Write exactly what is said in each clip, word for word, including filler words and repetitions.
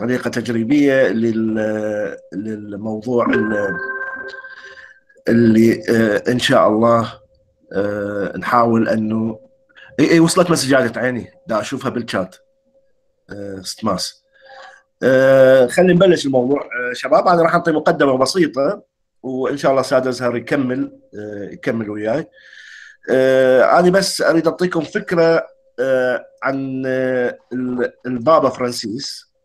طريقة تجريبية للموضوع اللي إن شاء الله نحاول أنه اي اي وصلت مسجات عيني دا اشوفها بالشات. ست ماس. أه خلينا نبلش الموضوع. أه شباب انا راح اعطي مقدمه بسيطه وان شاء الله استاذ ازهر يكمل أه يكمل وياي. أه انا بس اريد اعطيكم فكره أه عن أه البابا فرانسيس.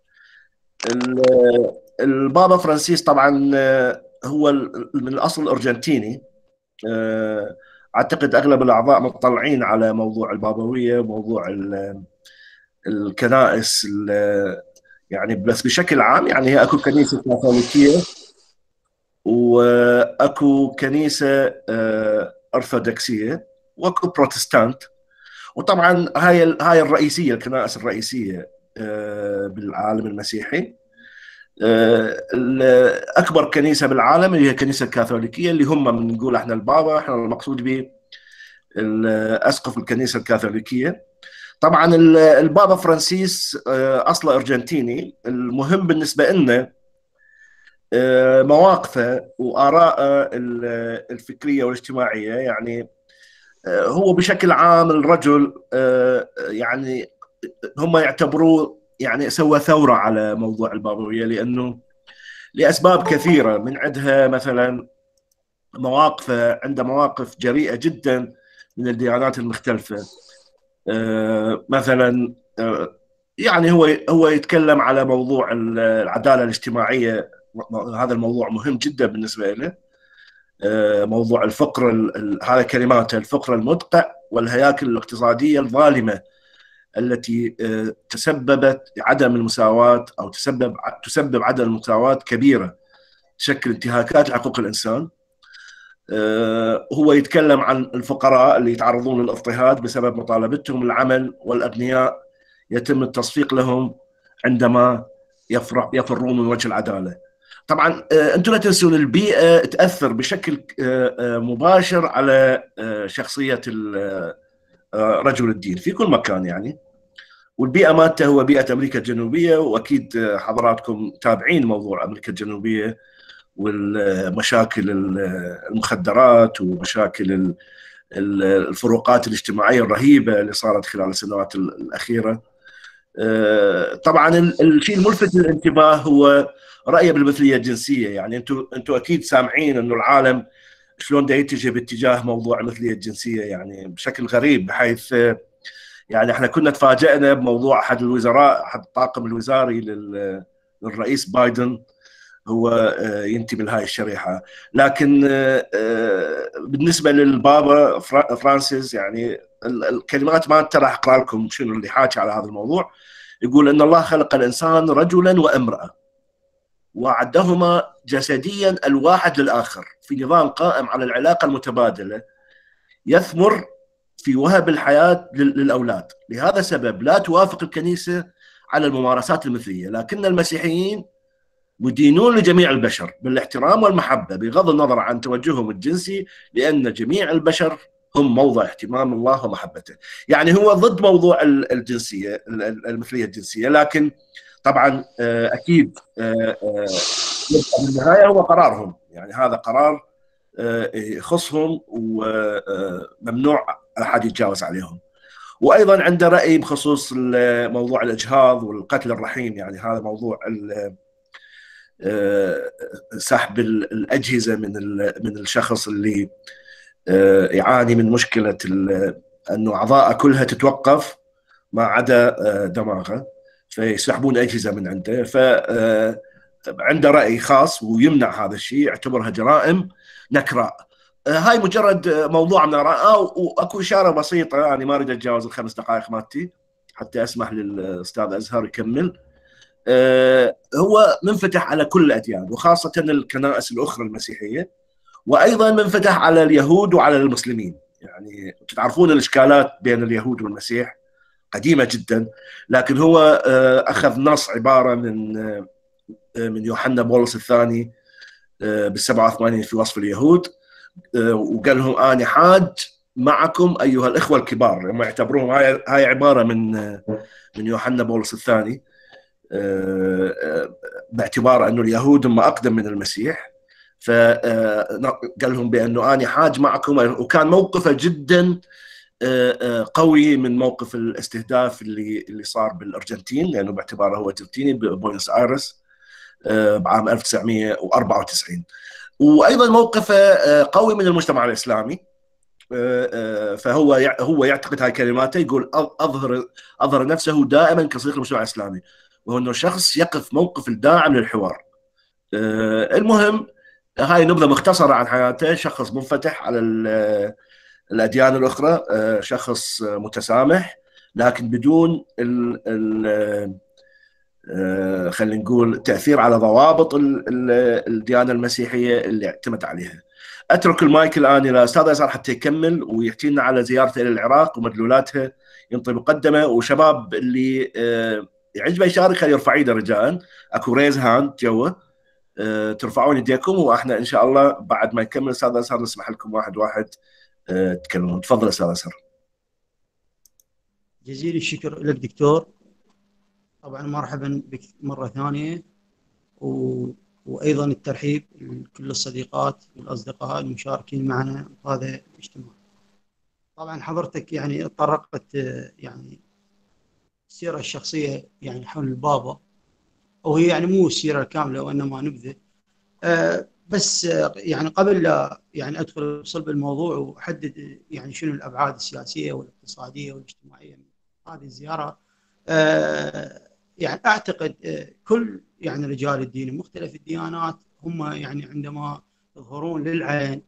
البابا فرانسيس طبعا أه هو من الاصل الارجنتيني. أه اعتقد اغلب الاعضاء مطلعين على موضوع البابويه وموضوع الكنائس يعني، بس بشكل عام يعني هي اكو كنيسه كاثوليكيه واكو كنيسه ارثوذكسيه واكو بروتستانت. وطبعا هاي هاي الرئيسيه الكنائس الرئيسيه بالعالم المسيحي. اكبر كنيسه بالعالم هي الكنيسه الكاثوليكيه اللي هم بنقول احنا البابا، احنا المقصود به الاسقف الكنيسه الكاثوليكيه. طبعا البابا فرانسيس اصله ارجنتيني. المهم بالنسبه لنا مواقفه واراءه الفكريه والاجتماعيه. يعني هو بشكل عام الرجل يعني هم يعتبروه يعني سوى ثوره على موضوع البابويه، لانه لاسباب كثيره، من عندها مثلا مواقفه عنده مواقف جريئه جدا من الديانات المختلفه. مثلا يعني هو هو يتكلم على موضوع العداله الاجتماعيه، هذا الموضوع مهم جدا بالنسبه له. موضوع الفقر، هذا كلماته، الفقر المدقع والهياكل الاقتصاديه الظالمه التي تسببت عدم المساواه او تسبب تسبب عدم المساواه كبيره، تشكل انتهاكات لحقوق الانسان. هو يتكلم عن الفقراء اللي يتعرضون للاضطهاد بسبب مطالبتهم العمل، والأبنياء يتم التصفيق لهم عندما يفرون من وجه العدالة. طبعا أنتم لا تنسون البيئة تأثر بشكل مباشر على شخصية رجل الدين في كل مكان يعني. والبيئة مالته هو بيئة أمريكا الجنوبية، وأكيد حضراتكم تابعين موضوع أمريكا الجنوبية والمشاكل المخدرات ومشاكل الفروقات الاجتماعية الرهيبة اللي صارت خلال السنوات الأخيرة. طبعا الشيء الملفت للانتباه هو رأيه بالمثلية الجنسية. يعني انتم انتم اكيد سامعين انه العالم شلون دا يتجه باتجاه موضوع المثلية الجنسية يعني بشكل غريب، بحيث يعني احنا كنا تفاجئنا بموضوع احد الوزراء، احد الطاقم الوزاري للرئيس بايدن هو ينتمي لهاي الشريحة. لكن بالنسبة للبابا فرانسيس يعني الكلمات ما راح اقرا لكم شنو اللي حاكي على هذا الموضوع. يقول ان الله خلق الانسان رجلا وامرأة وعدهما جسديا الواحد للاخر في نظام قائم على العلاقة المتبادلة يثمر في وهب الحياة للاولاد. لهذا السبب لا توافق الكنيسة على الممارسات المثلية، لكن المسيحيين مدينون لجميع البشر بالاحترام والمحبة بغض النظر عن توجههم الجنسي، لأن جميع البشر هم موضع اهتمام الله ومحبته. يعني هو ضد موضوع الجنسية المثلية الجنسية، لكن طبعا أكيد في النهاية هو قرارهم، يعني هذا قرار يخصهم وممنوع أحد يتجاوز عليهم. وأيضا عنده رأي بخصوص موضوع الإجهاض والقتل الرحيم. يعني هذا موضوع سحب الأجهزة من من الشخص اللي يعاني من مشكلة أنه أعضاءه كلها تتوقف ما عدا دماغه، فيسحبون أجهزة من عنده. فعنده رأي خاص ويمنع هذا الشيء، يعتبرها جرائم نكراء. هاي مجرد موضوع من آراء، وأكو إشارة بسيطة يعني ما أريد أتجاوز الخمس دقائق مالتي حتى أسمح للأستاذ أزهر يكمل. هو منفتح على كل الأديان وخاصة الكنائس الأخرى المسيحية، وأيضا منفتح على اليهود وعلى المسلمين. يعني تعرفون الإشكالات بين اليهود والمسيح قديمة جدا، لكن هو أخذ نص عبارة من من يوحنا بولس الثاني بالسبعة وثمانين في وصف اليهود، وقال لهم أنا حاج معكم أيها الإخوة الكبار. هم يعتبروهم هاي هاي عبارة من من يوحنا بولس الثاني. باعتبار انه اليهود هم اقدم من المسيح، فقال لهم بانه انا حاج معكم، وكان موقفه جدا قوي من موقف الاستهداف اللي اللي صار بالارجنتين، لانه باعتباره هو ارجنتيني ببوينس ايرس بعام ألف وتسعمئة وأربعة وتسعين. وايضا موقفه قوي من المجتمع الاسلامي، فهو هو يعتقد هاي كلماته، يقول اظهر اظهر نفسه دائما كصديق المجتمع الاسلامي، وهو انه شخص يقف موقف الداعم للحوار. المهم، هاي نبذه مختصره عن حياته. شخص منفتح على الاديان الاخرى، شخص متسامح، لكن بدون ال ال خلينا نقول تاثير على ضوابط الديانه المسيحيه اللي اعتمد عليها. اترك المايك الان الى استاذ يسار حتى يكمل ويحكي لنا على زيارته الى العراق ومدلولاتها، ينطي مقدمه. وشباب اللي يعجبه يشارك خليه يرفع ايده رجاء، اكو ريز هاند جوا، ترفعون يديكم، واحنا ان شاء الله بعد ما يكمل استاذ يسار نسمح لكم واحد واحد تكلمون. تفضل استاذ يسار. جزيل الشكر لك دكتور، طبعا مرحبا بك مره ثانيه، و... وايضا الترحيب لكل الصديقات والاصدقاء المشاركين معنا في هذا الاجتماع. طبعا حضرتك يعني تطرقت يعني السيره الشخصيه يعني حول البابا، وهي يعني مو السيره الكامله وانما نبذه. أه بس يعني قبل لا يعني ادخل بصلب الموضوع واحدد يعني شنو الابعاد السياسيه والاقتصاديه والاجتماعيه من هذه الزياره، أه يعني اعتقد كل يعني رجال الدين مختلف الديانات هم يعني عندما يظهرون للعين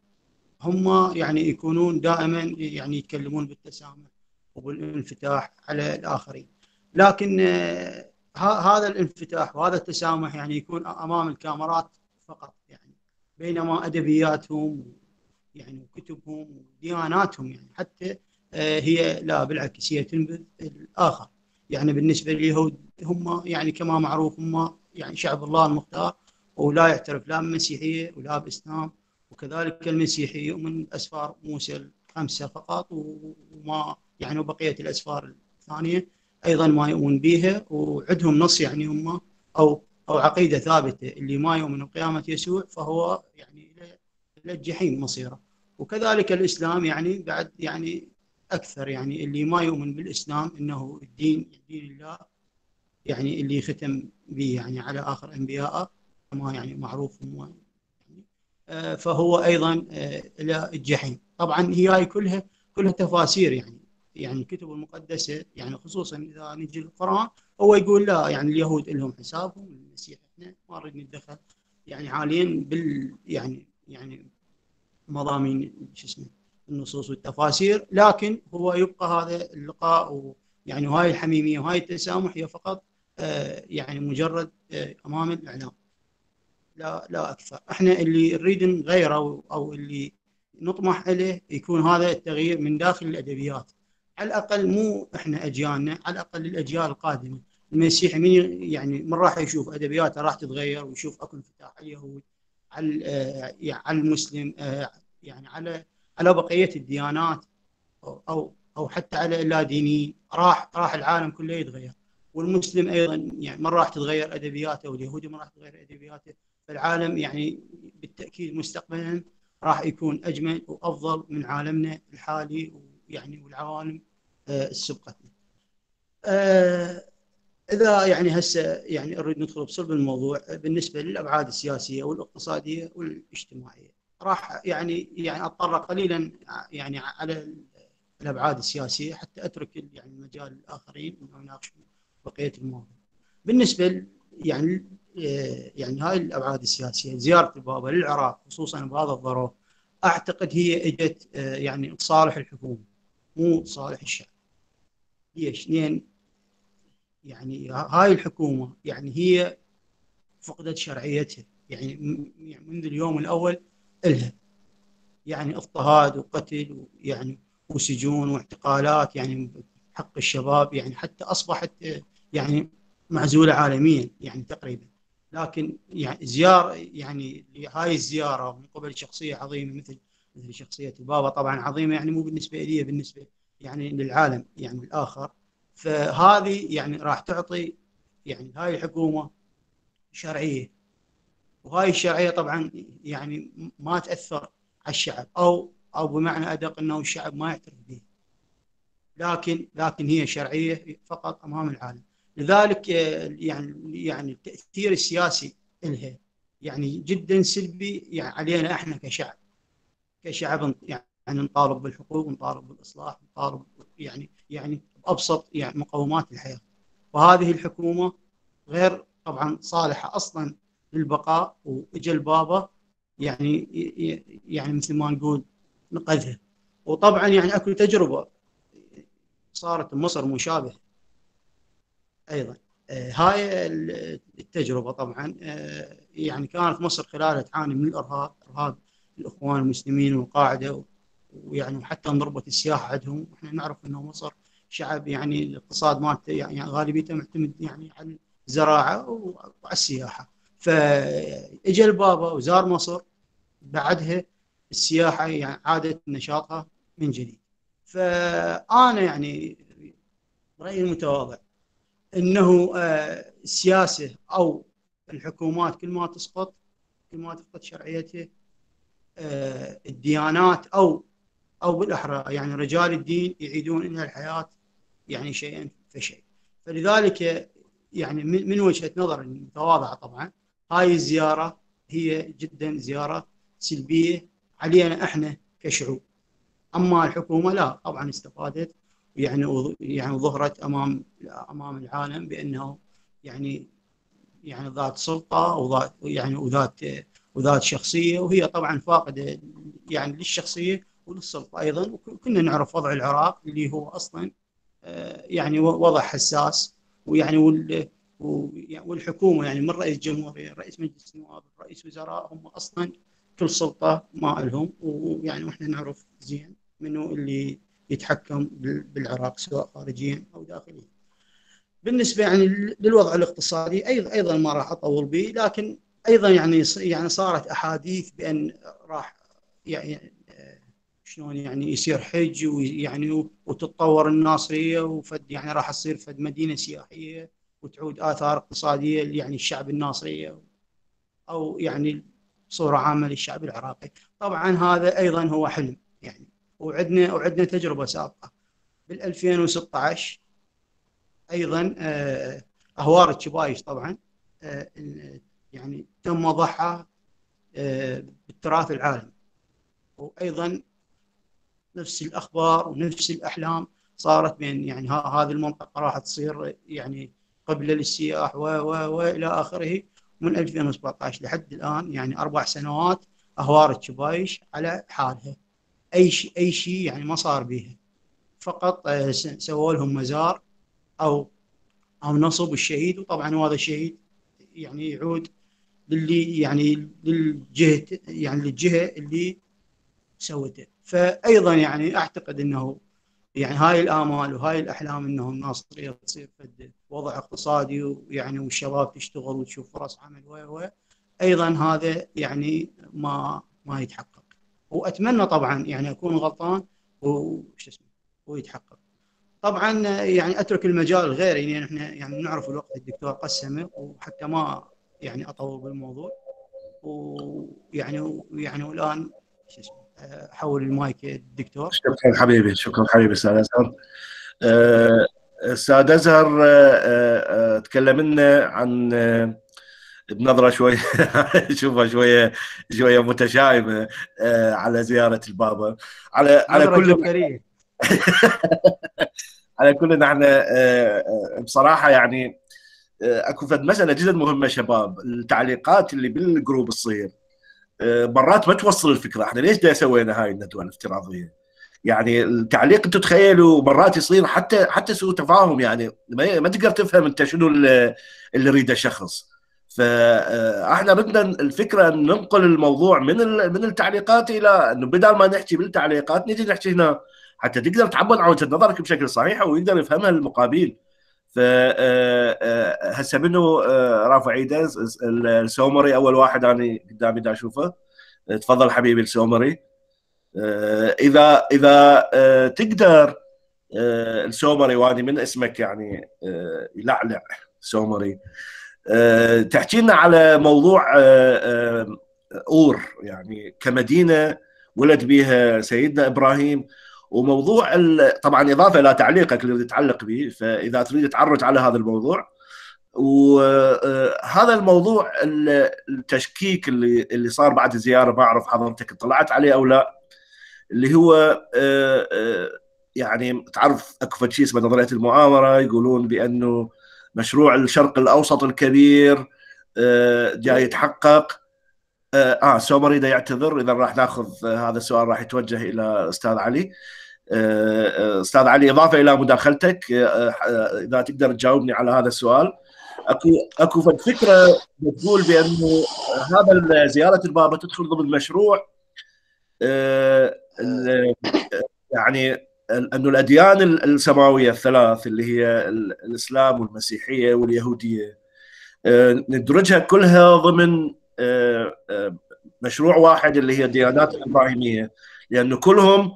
هم يعني يكونون دائما يعني يتكلمون بالتسامح وبالانفتاح على الاخرين، لكن أه هذا الانفتاح وهذا التسامح يعني يكون امام الكاميرات فقط، يعني بينما ادبياتهم يعني وكتبهم ودياناتهم يعني حتى هي لا بالعكس هي تنبذ الاخر. يعني بالنسبه لليهود هم يعني كما معروف هم يعني شعب الله المختار، ولا يعترف لا بالمسيحيه ولا باسلام، وكذلك المسيحي يؤمن باسفار موسى الخمسه فقط، وما يعني وبقيه الاسفار الثانيه ايضا ما يؤمن بها، وعندهم نص يعني هم او او عقيده ثابته، اللي ما يؤمن بقيامه يسوع فهو يعني الى الجحيم مصيره. وكذلك الاسلام يعني بعد يعني اكثر، يعني اللي ما يؤمن بالاسلام انه الدين دين الله يعني اللي ختم به يعني على اخر انبيائه كما يعني معروف هم يعني، فهو ايضا الى الجحيم. طبعا هي كلها كلها تفاسير، يعني يعني الكتب المقدسه يعني خصوصا اذا نجي للقران هو يقول لا يعني اليهود لهم حسابهم، المسيح احنا ما نريد نتدخل يعني حاليا بال يعني يعني مضامين شو اسمه النصوص والتفاسير، لكن هو يبقى هذا اللقاء يعني وهاي الحميميه وهاي التسامح هي فقط آه يعني مجرد آه امام الاعلام، لا لا اكثر. احنا اللي نريد نغيره او اللي نطمح اليه يكون هذا التغيير من داخل الادبيات، على الاقل مو احنا اجيالنا، على الاقل الاجيال القادمه. المسيحي من يعني من راح يشوف ادبياته راح تتغير ويشوف اكو انفتاح على اليهود على آه على المسلم آه يعني على على بقيه الديانات او او او حتى على اللادينيين، راح راح العالم كله يتغير. والمسلم ايضا يعني ما راح تتغير ادبياته، واليهودي ما راح تتغير ادبياته، فالعالم يعني بالتاكيد مستقبلا راح يكون اجمل وافضل من عالمنا الحالي ويعني والعوالم السبقتنا. آه اذا يعني هسه يعني اريد ندخل بصلب الموضوع بالنسبه للابعاد السياسيه والاقتصاديه والاجتماعيه، راح يعني يعني اتطرق قليلا يعني على الابعاد السياسيه حتى اترك يعني المجال للاخرين انه يناقشون بقيه الموضوع. بالنسبه يعني يعني هاي الابعاد السياسيه، زياره البابا للعراق خصوصا بهذا الظرف اعتقد هي اجت يعني لصالح الحكومه مو صالح الشعب. ليش؟ لان يعني هاي الحكومه يعني هي فقدت شرعيتها يعني منذ اليوم الاول لها، يعني اضطهاد وقتل ويعني وسجون واعتقالات يعني حق الشباب، يعني حتى اصبحت يعني معزوله عالميا يعني تقريبا. لكن يعني زياره يعني هاي الزياره من قبل شخصيه عظيمه مثل مثل شخصيه البابا، طبعا عظيمه يعني مو بالنسبه لي، بالنسبه يعني للعالم يعني الاخر، فهذه يعني راح تعطي يعني هاي الحكومه شرعيه، وهاي الشرعيه طبعا يعني ما تاثر على الشعب، او او بمعنى ادق انه الشعب ما يعترف به، لكن لكن هي شرعيه فقط امام العالم. لذلك يعني يعني التاثير السياسي لها يعني جدا سلبي يعني علينا احنا كشعب، كشعب يعني نطالب بالحقوق ونطالب بالاصلاح ونطالب يعني يعني بابسط يعني مقومات الحياه. وهذه الحكومه غير طبعا صالحه اصلا للبقاء، واجى البابا يعني يعني مثل ما نقول نقذها. وطبعا يعني اكو تجربه صارت بمصر مشابهه ايضا. آه، هاي التجربه طبعا آه، يعني كانت مصر خلالها تعاني من الارهاب، ارهاب الاخوان المسلمين والقاعده، ويعني حتى انضربت السياحه عندهم. احنا نعرف انه مصر شعب يعني الاقتصاد مالته يعني غالبيته معتمد يعني على الزراعه وعلى السياحه. فاجى البابا وزار مصر، بعدها السياحه يعني عادت نشاطها من جديد. فانا يعني رايي المتواضع انه آه، السياسه او الحكومات كل ما تسقط، كل ما تفقد شرعيتها، آه، الديانات او او بالاحرى يعني رجال الدين يعيدون الى الحياه يعني شيئا فشيء. فلذلك يعني من وجهه نظري المتواضعه طبعا هاي الزياره هي جدا زياره سلبيه علينا احنا كشعوب. اما الحكومه لا طبعا استفادت يعني يعني ظهرت امام امام العالم بانه يعني يعني ذات سلطه وذات يعني وذات وذات شخصيه، وهي طبعا فاقده يعني للشخصيه وللسلطه ايضا. وكنا نعرف وضع العراق اللي هو اصلا يعني وضع حساس، ويعني والحكومه يعني من رئيس جمهوريه، رئيس مجلس النواب، رئيس وزراء، هم اصلا كل سلطه ما لهم. ويعني واحنا نعرف زين منو اللي يتحكم بالعراق سواء خارجيا او داخليا. بالنسبه يعني للوضع الاقتصادي ايضا ايضا ما راح اطول به، لكن ايضا يعني يعني صارت احاديث بان راح يعني شلون يعني يصير حج ويعني وتتطور الناصريه وفد يعني راح تصير فد مدينه سياحيه وتعود اثار اقتصاديه يعني الشعب الناصريه او يعني صوره عامه للشعب العراقي. طبعا هذا ايضا هو حلم يعني. وعندنا وعندنا تجربه سابقه بال ألفين وستة عشر ايضا اهوار الشبايش طبعا يعني تم ضحى بالتراث العالمي. وايضا نفس الاخبار ونفس الاحلام صارت بين يعني هذه المنطقه راح تصير يعني قبله للسياح و و والى اخره. من ألفين وسبعة عشر لحد الان يعني اربع سنوات اهوار الشبايش على حالها، اي شيء اي شيء يعني ما صار بيها، فقط سووا لهم مزار او او نصب الشهيد. وطبعا هذا الشهيد يعني يعود للي يعني للجهه يعني للجهه اللي سوته. فايضا يعني اعتقد انه يعني هاي الامال وهاي الاحلام انه الناصريه تصير فد وضع اقتصادي ويعني والشباب تشتغل وتشوف فرص عمل و و ايضا هذا يعني ما ما يتحقق. واتمنى طبعا يعني اكون غلطان وش اسمه ويتحقق. طبعا يعني اترك المجال لغيري يعني احنا يعني نعرف الوقت الدكتور قسمه، وحتى ما يعني اطول بالموضوع. ويعني يعني والان شو اسمه احول المايك للدكتور. شكرا حبيبي، شكرا حبيبي استاذ ازهر. آه، استاذ ازهر، آه، آه، تكلم لنا عن آه، بنظره شويه شوفها شويه شويه متشائمه آه، على زياره البابا. على على نظره كل جوكريه. على كل نحن بصراحه يعني اكو فد مساله جدا مهمه شباب. التعليقات اللي بالجروب تصير مرات ما توصل الفكره. احنا ليش دا سوينا هاي الندوه الافتراضيه؟ يعني التعليق انتم تخيلوا مرات يصير حتى حتى سوء تفاهم، يعني ما تقدر تفهم انت شنو اللي يريده الشخص. فاحنا بدنا الفكره ان ننقل الموضوع من من التعليقات الى انه بدل ما نحكي بالتعليقات نجي نحكي هنا، حتى تقدر تعبر عن وجهه نظرك بشكل صحيح ويقدر يفهمها المقابل. ف هسه منو رافع ايده؟ السومري اول واحد انا قدامي دا اشوفه. تفضل حبيبي السومري. اذا اذا تقدر السومري، وادي من اسمك يعني يلعلع سومري، تحكي لنا على موضوع اور، يعني كمدينه ولد بها سيدنا ابراهيم، وموضوع طبعا اضافه الى تعليقك اللي تتعلق به، فاذا تريد تعرج على هذا الموضوع. وهذا الموضوع التشكيك اللي اللي صار بعد الزياره، ما اعرف حضرتك اطلعت عليه او لا، اللي هو يعني تعرف اكو شيء اسمه نظريه المؤامره، يقولون بانه مشروع الشرق الاوسط الكبير جاي يتحقق. اه سومري دا يعتذر، اذا راح ناخذ هذا السؤال راح يتوجه الى استاذ علي. استاذ علي، اضافه الى مداخلتك، اذا تقدر تجاوبني على هذا السؤال. اكو اكو فكره بتقول بانه هذا زياره البابا تدخل ضمن مشروع يعني انه الاديان السماويه الثلاث اللي هي الاسلام والمسيحيه واليهوديه ندرجها كلها ضمن مشروع واحد اللي هي الديانات الابراهيميه، لانه كلهم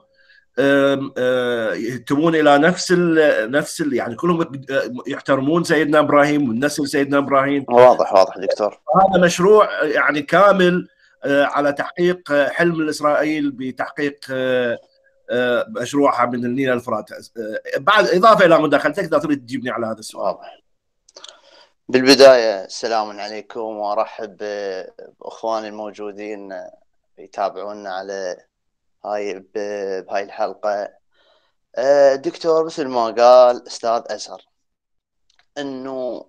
يهتمون الى نفس ال نفس ال يعني كلهم يحترمون سيدنا ابراهيم والنسل سيدنا ابراهيم. واضح واضح دكتور. هذا مشروع يعني كامل على تحقيق حلم الاسرائيل بتحقيق مشروعها من النيل الفرات. بعد اضافه الى مداخلتك اذا تريد تجيبني على هذا السؤال. واضح. بالبدايه السلام عليكم، وارحب باخواني الموجودين يتابعونا على هاي بهاي الحلقه. دكتور مثل ما قال استاذ ازهر انه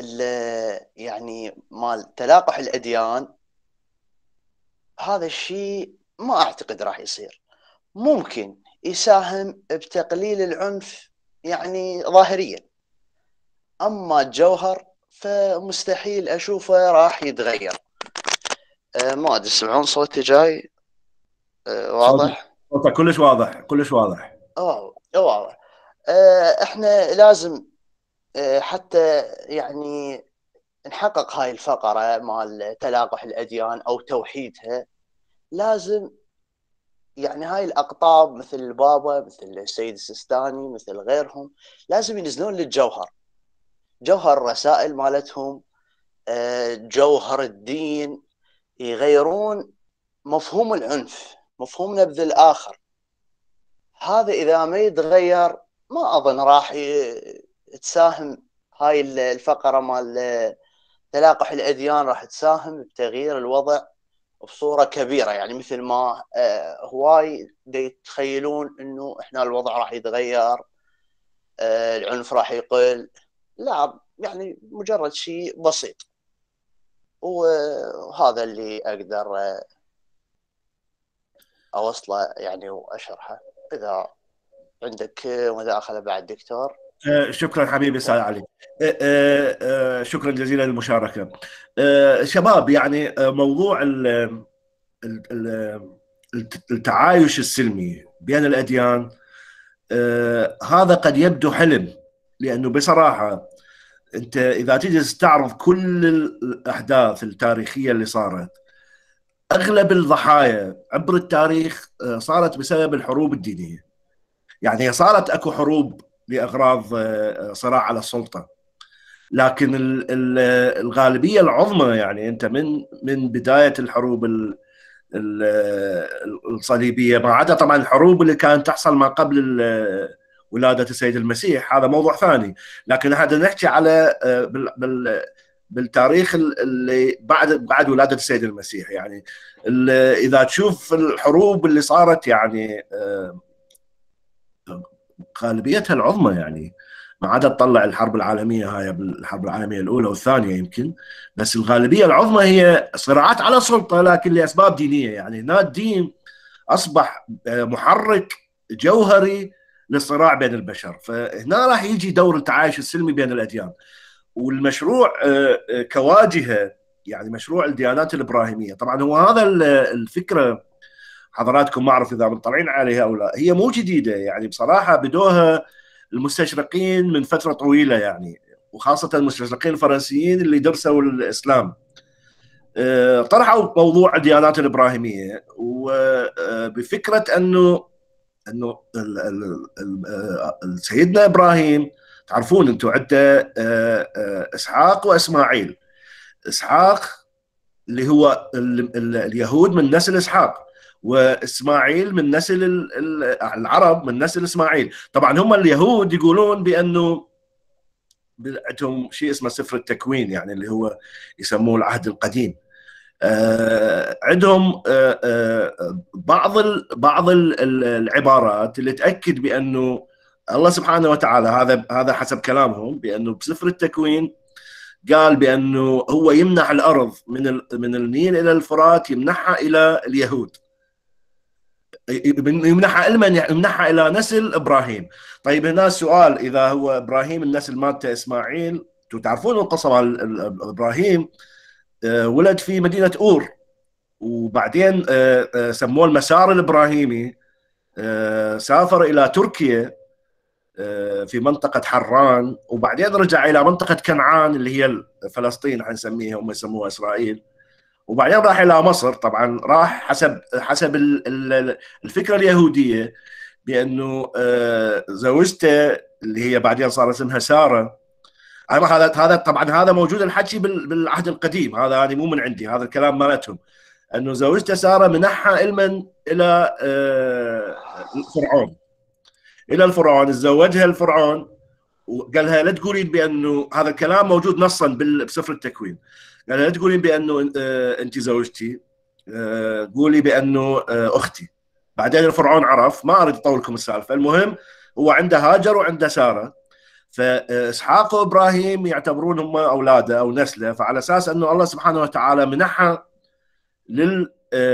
يعني مال تلاقح الاديان هذا الشيء ما اعتقد راح يصير. ممكن يساهم بتقليل العنف يعني ظاهريا، اما الجوهر فمستحيل اشوفه راح يتغير. أه ما ادري تسمعون صوتي جاي؟ أه واضح؟ صوتك كلش واضح كلش واضح. اه واضح. أه احنا لازم أه حتى يعني نحقق هاي الفقرة مال تلاقح الاديان او توحيدها، لازم يعني هاي الأقطاب مثل البابا مثل السيد السيستاني مثل غيرهم لازم ينزلون للجوهر، جوهر الرسائل مالتهم، جوهر الدين، يغيرون مفهوم العنف، مفهوم نبذ الآخر. هذا إذا ما يتغير ما أظن راح تساهم هاي الفقرة مال تلاقح الأديان راح تساهم بتغيير الوضع بصورة كبيرة. يعني مثل ما هواي يتخيلون انه احنا الوضع راح يتغير، العنف راح يقل، لا يعني مجرد شيء بسيط. وهذا اللي اقدر اوصله يعني واشرحه. اذا عندك مداخلة بعد دكتور. شكرا حبيبي استاذ علي، شكرا جزيلا للمشاركة. شباب، يعني موضوع التعايش السلمي بين الأديان هذا قد يبدو حلم، لأنه بصراحة أنت إذا تجي تستعرض كل الأحداث التاريخية اللي صارت، أغلب الضحايا عبر التاريخ صارت بسبب الحروب الدينية. يعني صارت أكو حروب لأغراض صراع على السلطة، لكن الغالبية العظمى يعني أنت من من بداية الحروب الصليبية، ما عدا طبعا الحروب اللي كانت تحصل ما قبل ولادة السيد المسيح، هذا موضوع ثاني. لكن هذا نحكي على بالتاريخ اللي بعد بعد ولادة السيد المسيح. يعني إذا تشوف الحروب اللي صارت يعني غالبيتها العظمى، يعني ما عدا تطلع الحرب العالمية، هاي الحرب العالمية الأولى والثانية يمكن، بس الغالبية العظمى هي صراعات على السلطة لكن لأسباب دينية. يعني هنا الدين أصبح محرك جوهري للصراع بين البشر، فهنا راح يجي دور التعايش السلمي بين الأديان. والمشروع كواجهة، يعني مشروع الديانات الإبراهيمية، طبعا هو هذا الفكرة حضراتكم ما أعرف إذا مطلعين عليها أو لا، هي مو جديدة. يعني بصراحة بدوها المستشرقين من فترة طويلة، يعني وخاصة المستشرقين الفرنسيين اللي درسوا الإسلام طرحوا موضوع الديانات الإبراهيمية، وبفكرة أنه أنه سيدنا إبراهيم تعرفون انتم عنده اسحاق واسماعيل. اسحاق اللي هو ال ال اليهود من نسل اسحاق، واسماعيل من نسل العرب من نسل اسماعيل. طبعا هم اليهود يقولون بانه عندهم شيء اسمه سفر التكوين، يعني اللي هو يسموه العهد القديم. آه عندهم آه آه بعض ال بعض ال العبارات اللي تاكد بانه الله سبحانه وتعالى، هذا هذا حسب كلامهم، بانه بسفر التكوين قال بانه هو يمنح الارض من من النيل الى الفرات، يمنحها الى اليهود، يمنحها لمن؟ يمنحها الى نسل ابراهيم. طيب هنا السؤال، اذا هو ابراهيم النسل مالته اسماعيل، انتم تعرفون القصه مال ابراهيم ولد في مدينه اور، وبعدين سموه المسار الابراهيمي، سافر الى تركيا في منطقة حران، وبعدين رجع إلى منطقة كنعان اللي هي فلسطين حنسميها، هم يسموها إسرائيل، وبعدين راح إلى مصر. طبعا راح حسب حسب الفكرة اليهودية بأنه زوجته اللي هي بعدين صار اسمها سارة. هذا هذا طبعا هذا موجود الحكي بالعهد القديم، هذا يعني مو من عندي، هذا الكلام مالتهم، أنه زوجته سارة منحها علما إلى فرعون، الى الفرعون، تزوجها الفرعون وقال لها لا تقولين بانه هذا الكلام موجود نصا بسفر التكوين، قال لها لا تقولين بانه انت زوجتي، قولي بانه اختي. بعدين الفرعون عرف، ما اريد اطول لكم السالفه. المهم هو عنده هاجر وعنده ساره، فاسحاق وابراهيم يعتبرون هم اولاده او نسله، فعلى اساس انه الله سبحانه وتعالى منحها لل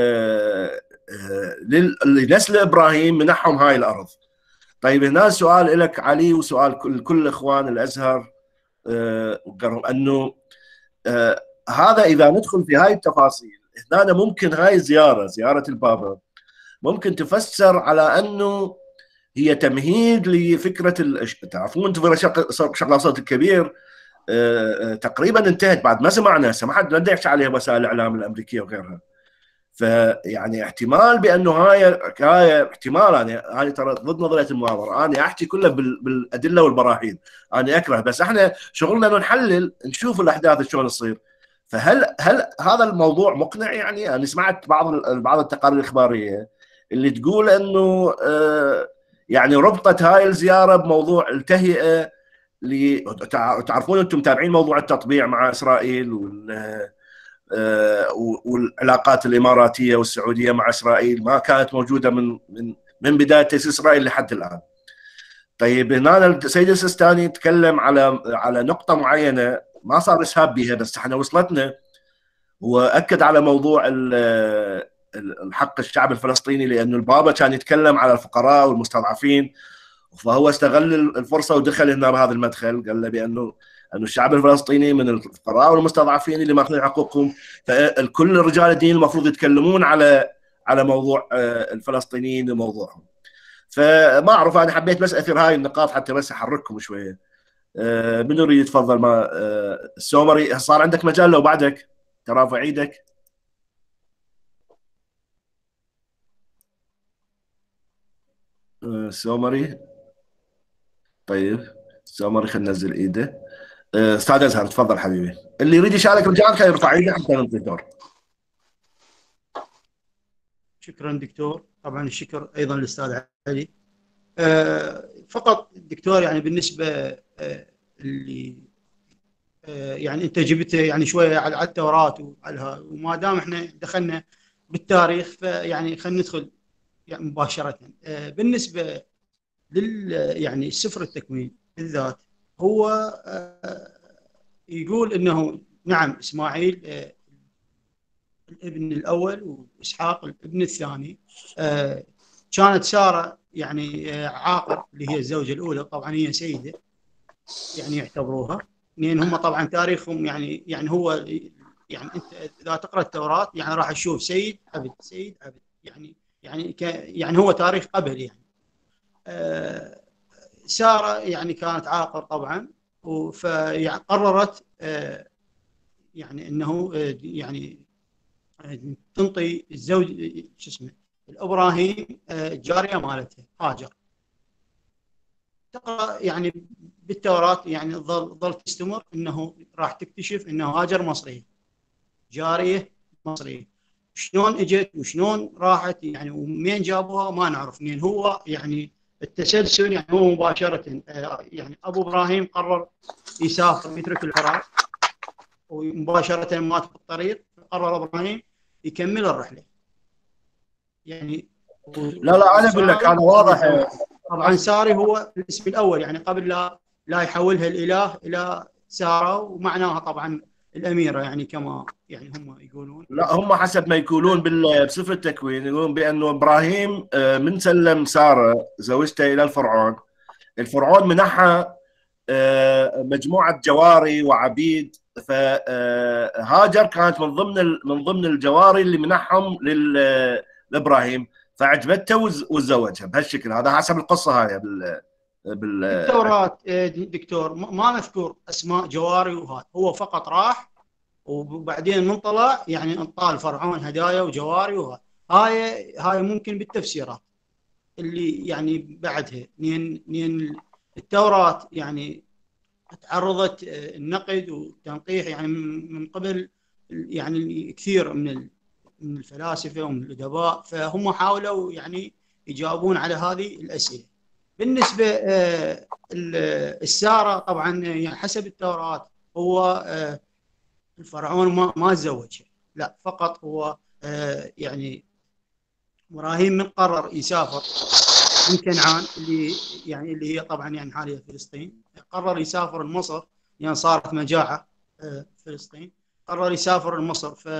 لنسل ابراهيم، منحهم هاي الارض. طيب هنا سؤال لك علي، وسؤال كل كل اخوان الازهر، آه انه آه هذا اذا ندخل في هاي التفاصيل هنا، ممكن هاي الزياره زياره البابا ممكن تفسر على انه هي تمهيد لفكره ال... تعرفون انتم في الشرق الاوسط الكبير آه تقريبا انتهت، بعد ما سمعنا سمعت لا يحكي عليها وسائل الاعلام الامريكيه وغيرها. فيعني احتمال بانه هاي هاي احتمال، انا هاي ترى ضد نظريه المؤامره، انا احكي كله بالادله والبراهين، انا اكره، بس احنا شغلنا انه نحلل نشوف الاحداث شلون تصير. فهل هل هذا الموضوع مقنع؟ يعني انا سمعت بعض بعض التقارير الاخباريه اللي تقول انه آه يعني ربطت هاي الزياره بموضوع التهيئه اللي تعرفون انتم متابعين موضوع التطبيع مع اسرائيل وال والعلاقات الاماراتيه والسعوديه مع اسرائيل ما كانت موجوده من من من بدايه تاسيس اسرائيل لحد الان. طيب هنا السيد السيستاني تكلم على على نقطه معينه ما صار اسهاب بها، بس احنا وصلتنا، واكد على موضوع الحق الشعب الفلسطيني، لانه البابا كان يتكلم على الفقراء والمستضعفين، فهو استغل الفرصه ودخل هنا بهذا المدخل، قال له بانه انه الشعب الفلسطيني من الفقراء والمستضعفين اللي ماخذين حقوقهم، فالكل رجال الدين المفروض يتكلمون على على موضوع الفلسطينيين وموضوعهم. فما اعرف، انا حبيت بس اثير هاي النقاط حتى بس احرككم شويه. من يريد يتفضل؟ ما السومري صار عندك مجال لو بعدك ترى اعيدك. السومري طيب السومري خلينا ننزل ايده. استاذ ازهر تفضل حبيبي، اللي يريد يشارك رجال خليه يرفع ايده حتى ننطي الدور. شكرا دكتور، طبعا الشكر ايضا للاستاذ علي. فقط دكتور يعني بالنسبه اللي يعني انت جبته يعني شويه على التوراه وعلى، وما دام احنا دخلنا بالتاريخ فيعني خلينا ندخل يعني مباشره. بالنسبه لل يعني سفر التكوين بالذات، هو يقول انه نعم اسماعيل الابن الاول واسحاق الابن الثاني. كانت ساره يعني عاقر اللي هي الزوجه الاولى، طبعا هي سيده يعني يعتبروها، لان هم طبعا تاريخهم يعني يعني هو يعني انت اذا تقرا التوراه يعني راح تشوف سيد عبد سيد عبد يعني يعني يعني هو تاريخ قبل يعني. ساره يعني كانت عاقر طبعا، فقررت يعني انه يعني تنطي الزوج شو اسمه الابراهيم الجاريه مالته هاجر. تقرا يعني بالتوراة يعني ظل ظل تستمر انه راح تكتشف انه هاجر مصريه، جاريه مصريه. شلون اجت وشلون راحت يعني ومين جابوها ما نعرف منين. هو يعني التسلسل يعني هو مباشره يعني ابو ابراهيم قرر يسافر يترك العراق، ومباشره مات في الطريق. قرر ابراهيم يكمل الرحله يعني. لا لا انا اقول لك هذا واضح. طبعا ساري هو الاسم الاول يعني قبل لا لا يحولها الاله الى ساره، ومعناها طبعا الاميره يعني كما يعني هم يقولون. لا هم حسب ما يقولون بسفر التكوين يقولون بانه ابراهيم من سلم ساره زوجته الى الفرعون، الفرعون منحها مجموعه جواري وعبيد، فهاجر كانت من ضمن من ضمن الجواري اللي منحهم لابراهيم، فعجبته وتزوجها بهالشكل. هذا حسب القصه هاي بال بال التوراة دكتور ما مذكور اسماء جواري وهذا، هو فقط راح وبعدين من طلع يعني انطال فرعون هدايا وجواري وهذا. هاي هاي ممكن بالتفسيرات اللي يعني بعدها نين نين التوراة يعني تعرضت النقد والتنقيح يعني من قبل يعني كثير من من الفلاسفه ومن الادباء، فهم حاولوا يعني يجاوبون على هذه الاسئله. بالنسبه الساره طبعا يعني حسب التوراة هو الفرعون ما ما تزوجها، لا فقط هو يعني ابراهيم من قرر يسافر من كنعان اللي يعني اللي هي طبعا يعني حاليا فلسطين، قرر يسافر لمصر يعني صارت مجاعه فلسطين، قرر يسافر لمصر. ف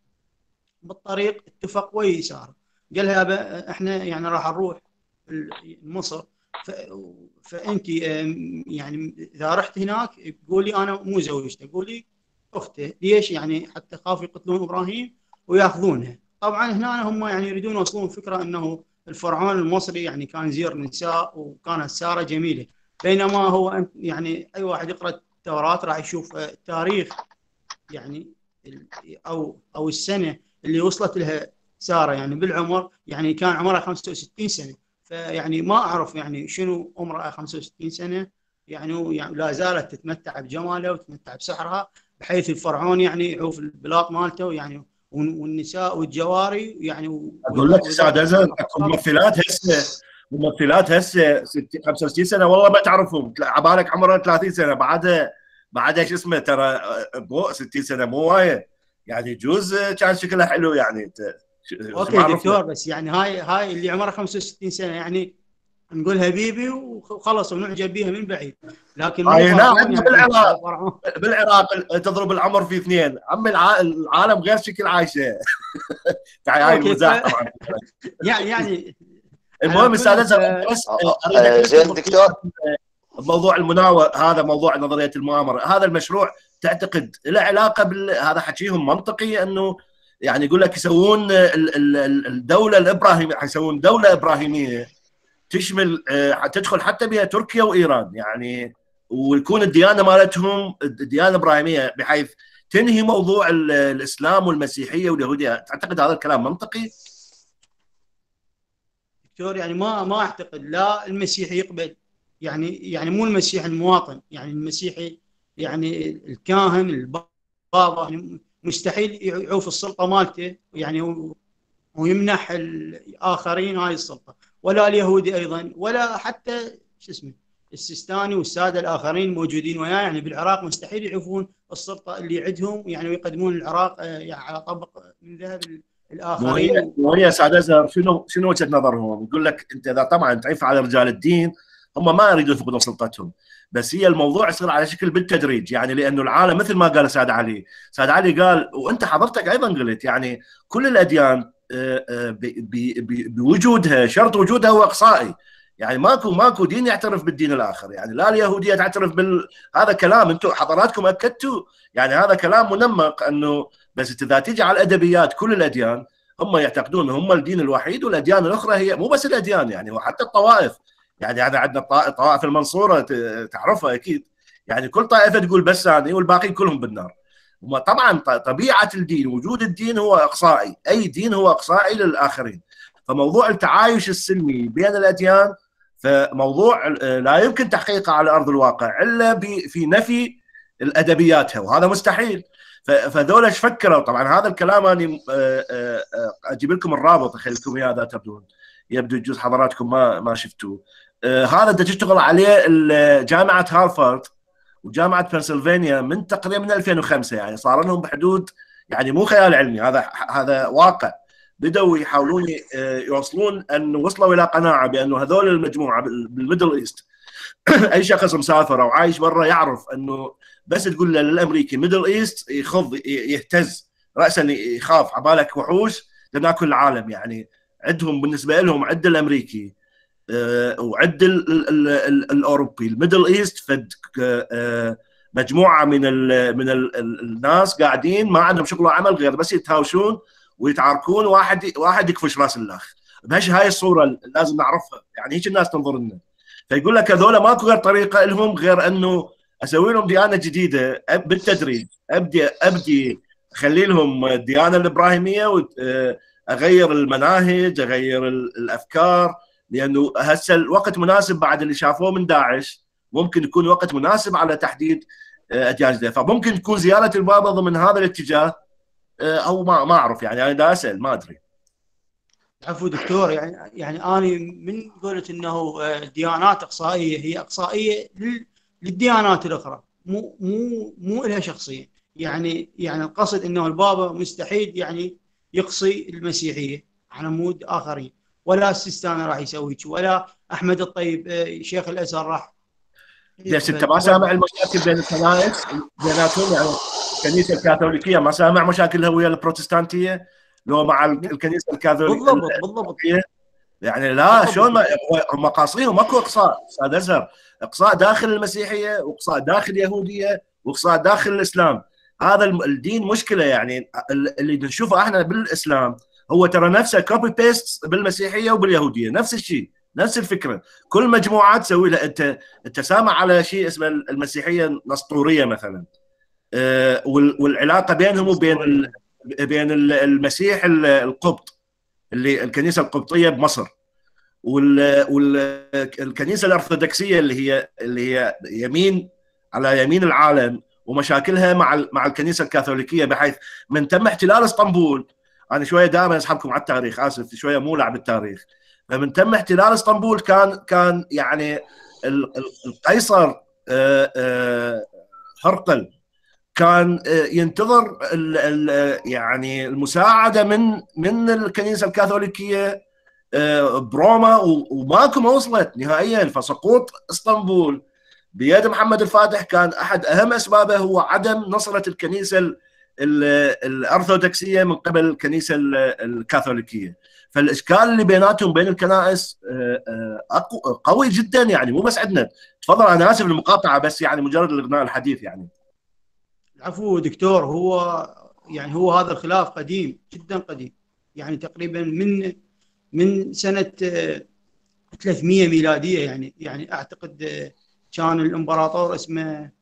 بالطريق اتفق ويا ساره قال لها احنا يعني راح نروح مصر، فانت يعني اذا رحت هناك قولي انا مو زوجته، قولي اخته. ليش؟ يعني حتى خافوا يقتلون ابراهيم وياخذونها. طبعا هنا هم يعني يريدون يوصلون فكره انه الفرعون المصري يعني كان زير نساء وكانت ساره جميله، بينما هو يعني اي واحد يقرا التوراة راح يشوف التاريخ يعني او او السنه اللي وصلت لها ساره يعني بالعمر، يعني كان عمرها خمسة وستين سنه. فيعني ما اعرف يعني شنو امراه خمسة وستين سنه يعني, يعني لا زالت تتمتع بجمالها وتتمتع بسحرها، بحيث الفرعون يعني يعوف البلاط مالته يعني والنساء والجواري يعني. اقول لك استاذ ازل اكو ممثلات هسه ممثلات هسه خمسة وستين سنه والله ما تعرفهم، عبالك عمرها ثلاثين سنه بعدها بعدها شو اسمه ترى فوق ستين سنه مو وايد يعني يجوز كان شكلها حلو يعني. اوكي دكتور بس يعني هاي هاي اللي عمرها خمسة وستين سنه يعني نقولها بيبي وخلص ونعجب بيها من بعيد، لكن هاي هنا يعني بالعراق بالعراق تضرب العمر في اثنين، عمي العالم غير شكل عايشه. هاي المزاح طبعا. يعني يعني المهم استاذ بس زين دكتور موضوع المناوره هذا موضوع نظريه المؤامره، هذا المشروع تعتقد له علاقه بال هذا حكيهم منطقي انه يعني يقول لك يسوون الدوله الابراهيميه، حيسوون دوله ابراهيميه تشمل تدخل حتى بها تركيا وايران يعني، ويكون الديانه مالتهم الديانه الابراهيميه بحيث تنهي موضوع الاسلام والمسيحيه واليهوديه. تعتقد هذا الكلام منطقي؟ دكتور يعني ما ما اعتقد لا المسيحي يقبل يعني يعني مو المسيحي المواطن، يعني المسيحي يعني الكاهن البابا يعني مستحيل يعوف السلطه مالته يعني ويمنح الاخرين هاي السلطه، ولا اليهودي ايضا ولا حتى شو اسمه السيستاني والساده الاخرين موجودين وياه يعني بالعراق مستحيل يعوفون السلطه اللي عندهم يعني ويقدمون العراق يعني على طبق من ذهب الاخرين. وهي و... سعد ازهر شنو شنو وجهه نظرهم؟ يقول لك انت اذا طبعا تعيف على رجال الدين هم ما يريدون يفقدون سلطتهم، بس هي الموضوع يصير على شكل بالتدريج يعني، لانه العالم مثل ما قال سعد علي، سعد علي قال وانت حضرتك ايضا قلت يعني كل الاديان بوجودها شرط وجودها هو اقصائي، يعني ماكو ماكو دين يعترف بالدين الاخر، يعني لا اليهوديه تعترف بال هذا كلام انتم حضراتكم اكدتوا يعني هذا كلام منمق انه بس اذا تيجي على الادبيات كل الاديان هم يعتقدون هم الدين الوحيد والاديان الاخرى هي مو بس الاديان يعني وحتى الطوائف يعني. هذا عندنا طوائف المنصوره تعرفها اكيد يعني كل طائفه تقول بس ثاني والباقيين كلهم بالنار. طبعا طبيعه الدين وجود الدين هو اقصائي، اي دين هو اقصائي للاخرين، فموضوع التعايش السلمي بين الاديان فموضوع لا يمكن تحقيقه على ارض الواقع الا في نفي الادبياتها، وهذا مستحيل. فذول ايش فكروا؟ طبعا هذا الكلام انا اجيب لكم الرابط اخليكم اياه اذا تبدون، يبدو يجوز حضراتكم ما ما شفتوه. هذا بدها تشتغل عليه جامعه هارفارد وجامعه بنسلفانيا من تقريبا من ألفين وخمسة، يعني صار لهم بحدود، يعني مو خيال علمي، هذا هذا واقع. بدأوا يحاولون يوصلون أن وصلوا إلى قناعة بأنه هذول المجموعة بالميدل إيست أي شخص مسافر أو عايش برا يعرف أنه بس تقول له للأمريكي ميدل إيست يخض يهتز رأسا، يخاف عبالك وحوش لناكل العالم. يعني عندهم بالنسبة لهم عد الأمريكي وعد الأوروبي، الميدل إيست فد مجموعة من ال من ال الناس قاعدين ما عندهم شغل وعمل غير بس يتهاوشون ويتعاركون، واحد واحد يكفش راس الاخ. بهش هاي الصوره لازم نعرفها، يعني هيك الناس تنظر لنا. فيقول لك هذول ماكو غير طريقه لهم غير انه اسوي لهم ديانه جديده بالتدريج، ابدي ابدي اخلي لهم الديانه الابراهيميه واغير المناهج، اغير الافكار، لانه هسه الوقت مناسب بعد اللي شافوه من داعش، ممكن يكون وقت مناسب على تحديد اديان جديده. فممكن تكون زياره البابا ضمن هذا الاتجاه او ما ما اعرف، يعني انا دا اسال ما ادري. عفوا دكتور، يعني يعني انا من قلت انه ديانات اقصائيه هي اقصائيه للديانات الاخرى، مو مو مو لها شخصيه. يعني يعني القصد انه البابا مستحيل يعني يقصي المسيحيه على مود اخرين، ولا السيستاني راح يسوي ولا احمد الطيب شيخ الازهر راح. ليش انت ما سامع المشاكل بين الكنائس بيناتهم؟ يعني الكنيسه الكاثوليكيه ما سامع مشاكلها ويا البروتستانتيه لو مع الكنيسه الكاثوليكيه؟ بالضبط بالضبط. يعني لا شلون هم قاصرين؟ ماكو اقصاء استاذ ازهر، اقصاء داخل المسيحيه واقصاء داخل اليهوديه واقصاء داخل الاسلام. هذا الدين مشكله. يعني اللي نشوفه احنا بالاسلام هو ترى نفسه كوبي بيست بالمسيحيه وباليهوديه، نفس الشيء نفس الفكره. كل مجموعات تسوي لها. انت انت سامع على شيء اسمه المسيحيه نسطوريه مثلا، أه والعلاقه بينهم وبين بين المسيح القبط اللي الكنيسه القبطيه بمصر، والكنيسه الارثوذكسيه اللي هي اللي هي يمين على يمين العالم، ومشاكلها مع مع الكنيسه الكاثوليكيه، بحيث من تم احتلال اسطنبول. انا شويه دائما اسحبكم على التاريخ، اسف شويه مولع بالتاريخ. فمن تم احتلال اسطنبول كان كان يعني القيصر هرقل كان ينتظر ال ال يعني المساعده من من الكنيسه الكاثوليكيه بروما، وماكو ما وصلت نهائيا. فسقوط اسطنبول بيد محمد الفاتح كان احد اهم اسبابه هو عدم نصره الكنيسه الارثوذكسيه من قبل الكنيسه الكاثوليكيه. فالاشكال اللي بيناتهم بين الكنائس قوي جدا، يعني مو بس عندنا. تفضل، انا اسف المقاطعه، بس يعني مجرد الغناء الحديث يعني. العفو دكتور، هو يعني هو هذا الخلاف قديم جدا قديم، يعني تقريبا من من سنه ثلاثمئة ميلاديه. يعني يعني اعتقد كان الامبراطور اسمه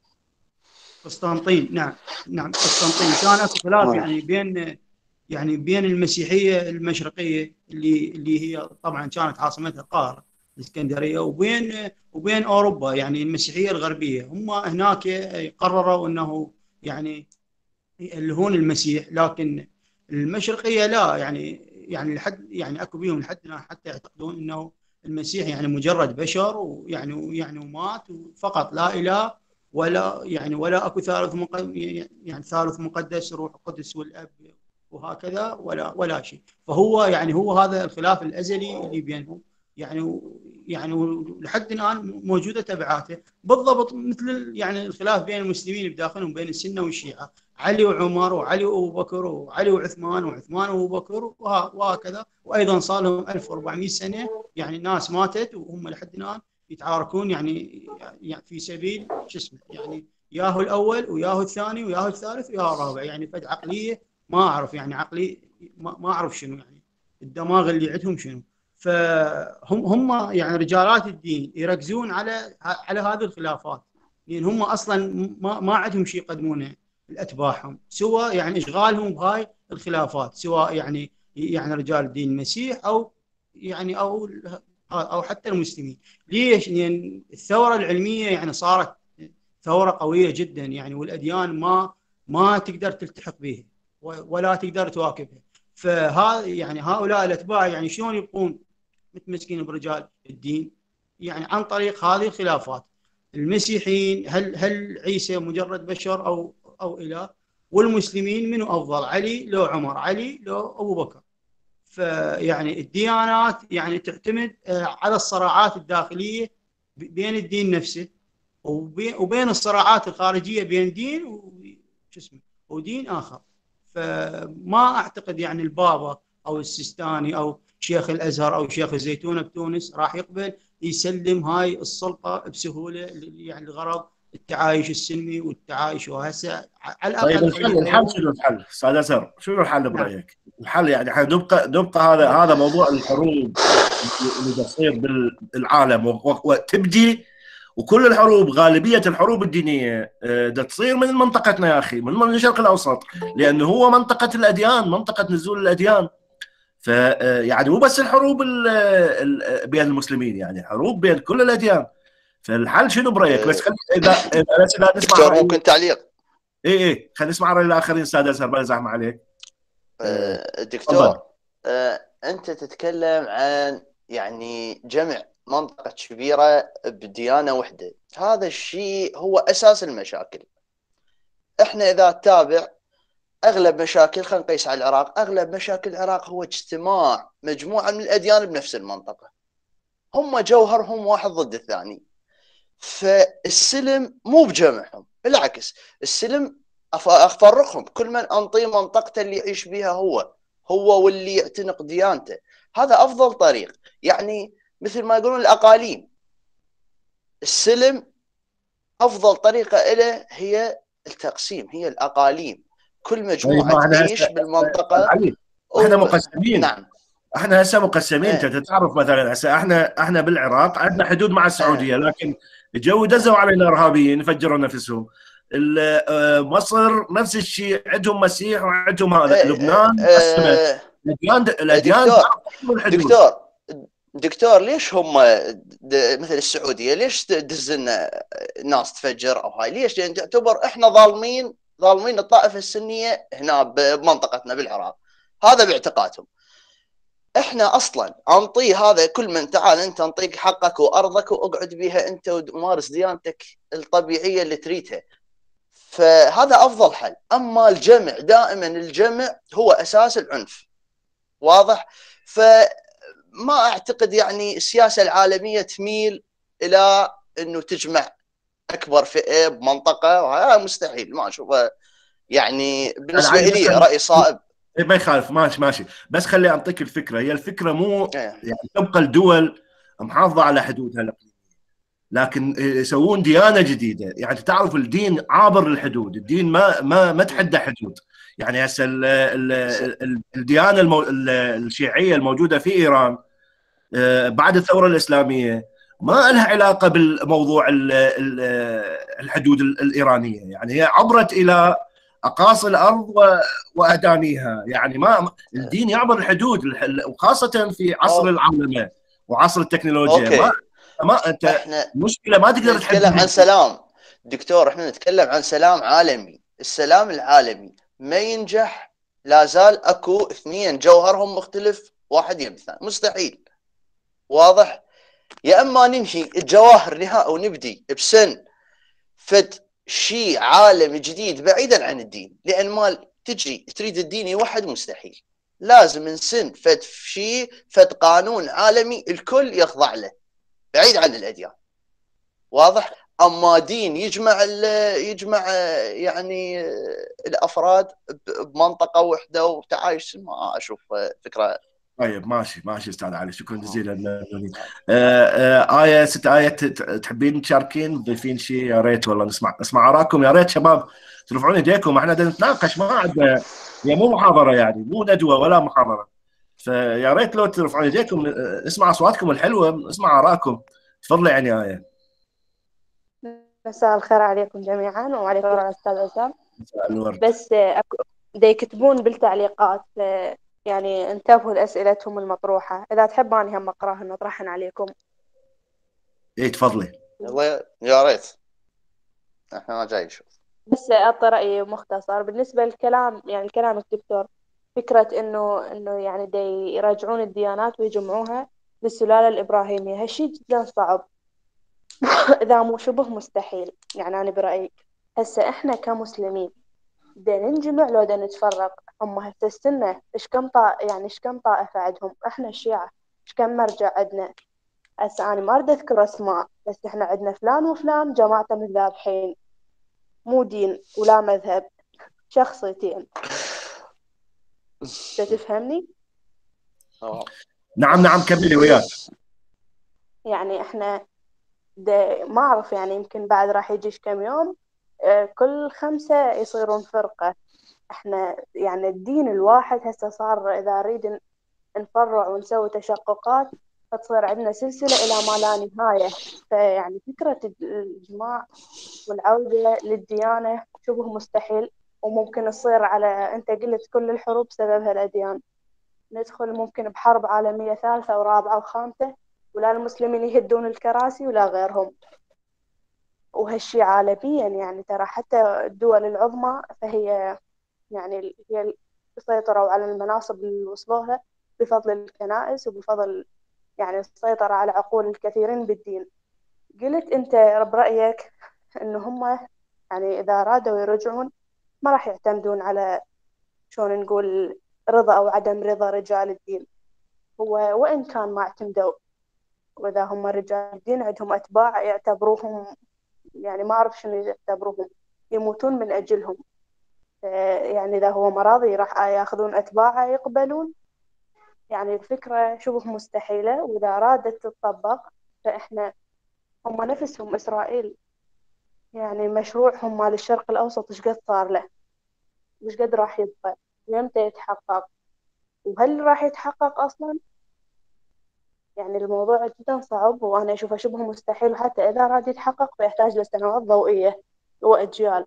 قسطنطين. نعم نعم قسطنطين. كان اكو خلاف يعني بين يعني بين المسيحيه المشرقيه اللي اللي هي طبعا كانت عاصمتها القاهره الاسكندريه، وبين وبين اوروبا يعني المسيحيه الغربيه. هم هناك قرروا انه يعني يألهون المسيح، لكن المشرقيه لا، يعني يعني لحد يعني اكو بيهم لحد حتى يعتقدون انه المسيح يعني مجرد بشر، ويعني يعني ومات فقط، لا اله ولا يعني ولا اكو ثالث يعني ثالث مقدس روح القدس والاب وهكذا، ولا ولا شيء. فهو يعني هو هذا الخلاف الازلي اللي بينهم، يعني يعني لحد الان موجوده تبعاته بالضبط مثل يعني الخلاف بين المسلمين بداخلهم بين السنه والشيعه، علي وعمر وعلي وابو بكر وعلي وعثمان وعثمان وابو بكر وهكذا. وايضا صار لهم ألف وأربعمئة سنه يعني ناس ماتت وهم لحد الان يتعاركون يعني يعني في سبيل شو اسمه يعني ياهو الاول وياهو الثاني وياهو الثالث وياهو الرابع. يعني فد عقليه ما اعرف يعني عقلي ما, ما اعرف شنو يعني الدماغ اللي عندهم شنو. فهم هم يعني رجالات الدين يركزون على على هذه الخلافات، لان هم اصلا ما, ما عندهم شيء يقدمونه لاتباعهم سوى يعني اشغالهم بهاي الخلافات، سواء يعني يعني رجال الدين المسيح او يعني او او حتى المسلمين. ليش؟ لان الثوره العلميه يعني صارت ثوره قويه جدا يعني، والاديان ما ما تقدر تلتحق بها ولا تقدر تواكبها. فهذا يعني هؤلاء الاتباع يعني شلون يبقون متمسكين برجال الدين؟ يعني عن طريق هذه الخلافات. المسيحيين هل هل عيسى مجرد بشر او او اله؟ والمسلمين منو افضل، علي لو عمر، علي لو ابو بكر؟ فيعني الديانات يعني تعتمد على الصراعات الداخليه بين الدين نفسه وبين الصراعات الخارجيه بين دين وش اسمه ودين اخر. فما اعتقد يعني البابا او السيستاني او شيخ الازهر او شيخ الزيتونه بتونس راح يقبل يسلم هاي السلطه بسهوله، يعني لغرض التعايش السلمي والتعايش. وهسه على طيب الاقل الحل الحل شنو الحل؟ استاذ أزهر شنو الحل نعم. برايك؟ الحل يعني احنا نبقى نبقى هذا هذا موضوع الحروب اللي تصير بالعالم وتبدي، وكل الحروب غالبيه الحروب الدينيه ده تصير من منطقتنا يا اخي، من الشرق الاوسط، لانه هو منطقه الاديان، منطقه نزول الاديان. ف يعني مو بس الحروب بين المسلمين، يعني حروب بين كل الاديان. فالحل شنو برايك؟ بس خلي اذا اذا نسمع دكتور ممكن تعليق؟ اي اي خلينا نسمع راي الاخرين. استاذ أزهر بلا زحمه عليك. أه دكتور أه انت تتكلم عن يعني جمع منطقه كبيره بديانه واحده، هذا الشيء هو اساس المشاكل. احنا اذا تتابع اغلب مشاكل، خلينا نقيس على العراق، اغلب مشاكل العراق هو اجتماع مجموعه من الاديان بنفس المنطقه، هم جوهرهم واحد ضد الثاني. فالسلم مو بجمعهم، بالعكس السلم افرقهم، كل من انطيه منطقته اللي يعيش بها هو هو واللي يعتنق ديانته. هذا افضل طريق. يعني مثل ما يقولون الاقاليم، السلم افضل طريقه له هي التقسيم، هي الاقاليم، كل مجموعه تعيش بالمنطقه. احنا و... مقسمين. نعم احنا هسه مقسمين. انت اه. تعرف مثلا هسه احنا احنا بالعراق عندنا حدود مع السعوديه، اه. لكن جو دزوا اه. علينا ارهابيين فجروا نفسهم. مصر نفس الشيء، عندهم مسيح وعندهم هذا. اه. لبنان مقسمه. اه. الاديان الاديان دكتور دكتور دكتور ليش هم مثل السعوديه ليش تدز لنا ناس تفجر او هاي؟ ليش؟ لان تعتبر احنا ظالمين ظالمين الطائفه السنيه هنا بمنطقتنا بالعراق، هذا باعتقادهم. احنا اصلا انطي هذا كل من تعال انت انطيك حقك وارضك واقعد بها انت ومارس ديانتك الطبيعيه اللي تريدها. فهذا افضل حل. اما الجمع، دائما الجمع هو اساس العنف، واضح؟ فما اعتقد يعني السياسه العالميه تميل الى انه تجمع اكبر فئه بمنطقه، وهذا مستحيل، ما اشوفه. يعني بالنسبه لي راي صائب. ما يخالف، ماشي ماشي، بس خلي اعطيك الفكره. هي الفكره مو يعني تبقى الدول محافظه على حدودها الاقليميه، لكن يسوون ديانه جديده. يعني تعرف الدين عابر الحدود، الدين ما ما ما تحدى حدود. يعني هسه الديانه المو... الشيعيه الموجوده في ايران بعد الثوره الاسلاميه ما لها علاقه بالموضوع الحدود الايرانيه، يعني هي عبرت الى اقاصي الارض وادانيها. يعني ما الدين يعبر الحدود، وخاصه في عصر العولمه وعصر التكنولوجيا. أوكي. ما ما انت احنا مشكله ما تقدر نتكلم عن سلام. دكتور احنا نتكلم عن سلام عالمي. السلام العالمي ما ينجح لا زال اكو اثنين جوهرهم مختلف، واحد يم الثاني، مستحيل، واضح؟ يا اما ننهي الجواهر نهائي ونبدي بسن فد شيء عالمي جديد بعيدا عن الدين، لان ما تجي تريد الدين يوحد مستحيل. لازم نسن فد شيء، فد قانون عالمي الكل يخضع له بعيد عن الاديان، واضح؟ اما دين يجمع يجمع يعني الافراد بمنطقه واحده وتعايش، ما اشوف فكره. طيب ماشي ماشي استاذ علي، شكرا جزيلا. آه آية ست آية تحبين تشاركين تضيفين شيء؟ يا ريت والله نسمع نسمع آراءكم. يا ريت شباب ترفعون ايديكم، احنا بدنا نتناقش، ما عندنا، هي مو محاضرة يعني، مو ندوة ولا محاضرة. فيا ريت لو ترفعون ايديكم نسمع اصواتكم الحلوة، نسمع آراءكم. تفضلي يعني آية. مساء الخير عليكم جميعا وعليكم السلام استاذ أزهر. مساء الورد. بس دا يكتبون بالتعليقات يعني انتبهوا لأسئلتهم المطروحة. إذا تحب أنا هم أقراهن نطرحن عليكم. ايه تفضلي. والله يا ريت، احنا ما جاي نشوف. بس أعطي رأيي مختصر بالنسبة للكلام، يعني الكلام الدكتور، فكرة إنه إنه يعني دي يراجعون الديانات ويجمعوها للسلالة الإبراهيمية، هالشي جدا صعب إذا مو شبه مستحيل. يعني أنا برأيي هسه إحنا كمسلمين دا ننجمع لو دا نتفرق. هم هسه السنة إيش كم طا يعني إيش كم طائفة عندهم؟ إحنا الشيعة إيش كم مرجع عندنا؟ هسه أنا ما أريد أذكر أسماء، بس إحنا عندنا فلان وفلان جماعة متذابحين، مو دين ولا مذهب، شخصيتين. تفهمني؟ آه. نعم نعم كملي وياك. يعني إحنا دا ما أعرف، يعني يمكن بعد راح يجيش كم يوم آه، كل خمسة يصيرون فرقة. إحنا يعني الدين الواحد هسه صار إذا نريد نفرع ونسوي تشققات فتصير عندنا سلسلة إلى ما لا نهاية. فيعني فكرة الإجماع والعودة للديانة شبه مستحيل، وممكن تصير على أنت قلت كل الحروب سببها الأديان. ندخل ممكن بحرب عالمية ثالثة ورابعة وخامسة، ولا المسلمين يهدون الكراسي ولا غيرهم. وهالشي عالميا، يعني ترى حتى الدول العظمى فهي يعني هي اللي سيطروا على المناصب اللي وصلوها بفضل الكنائس وبفضل يعني السيطرة على عقول الكثيرين بالدين. قلت أنت برأيك إنه هم يعني إذا أرادوا يرجعون ما راح يعتمدون على شلون نقول رضا أو عدم رضا رجال الدين. هو وإن كان ما اعتمدوا، وإذا هم رجال الدين عندهم أتباع يعتبروهم، يعني ما أعرف شنو يعتبروهم، يموتون من أجلهم. يعني إذا هو مراضي راح ياخذون أتباعه يقبلون. يعني الفكرة شبه مستحيلة، وإذا أرادت تطبق فإحنا هم نفسهم إسرائيل، يعني مشروعهم مال الشرق الأوسط إيش قد صار له، إيش قد راح يبقى، ويمتى يتحقق، وهل راح يتحقق أصلا؟ يعني الموضوع جدا صعب، وأنا أشوفه شبه مستحيل، وحتى إذا أراد يتحقق فيحتاج لسنوات ضوئية وأجيال.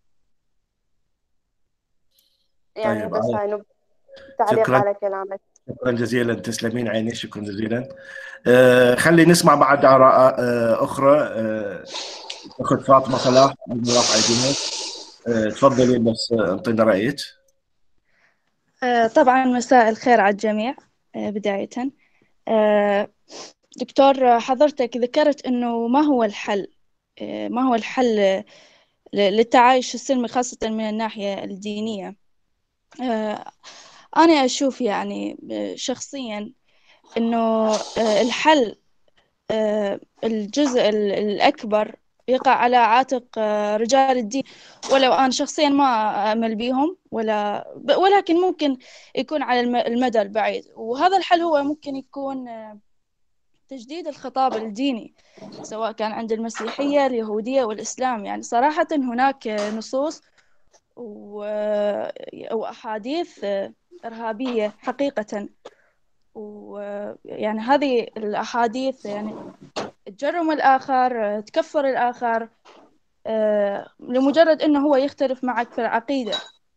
يعني طيب بس هاي تعليق شكرا على كلامك. شكرا جزيلا، تسلمين عيني، شكرا جزيلا. آه خلي نسمع بعد آراء آه أخرى. آه أخت فاطمة صلاح رافعة يدينها. آه تفضلي بس آه، انطينا رأيك. آه، طبعا مساء الخير على الجميع. آه، بداية آه، دكتور حضرتك ذكرت أنه ما هو الحل آه، ما هو الحل ل- للتعايش السلمي خاصة من الناحية الدينية. آه، أنا أشوف يعني آه، شخصيا أنه آه، الحل آه، الجزء ال- الأكبر يقع على عاتق آه، رجال الدين، ولو أنا شخصيا ما أمل بيهم ولا ب- ولكن ممكن يكون على الم- المدى البعيد. وهذا الحل هو ممكن يكون آه، تجديد الخطاب الديني، سواء كان عند المسيحية اليهودية والإسلام. يعني صراحة هناك آه، نصوص و- آه، وأحاديث آه، إرهابية حقيقة. ويعني هذه الأحاديث يعني تجرم الآخر، تكفر الآخر آه، لمجرد إنه هو يختلف معك في العقيدة.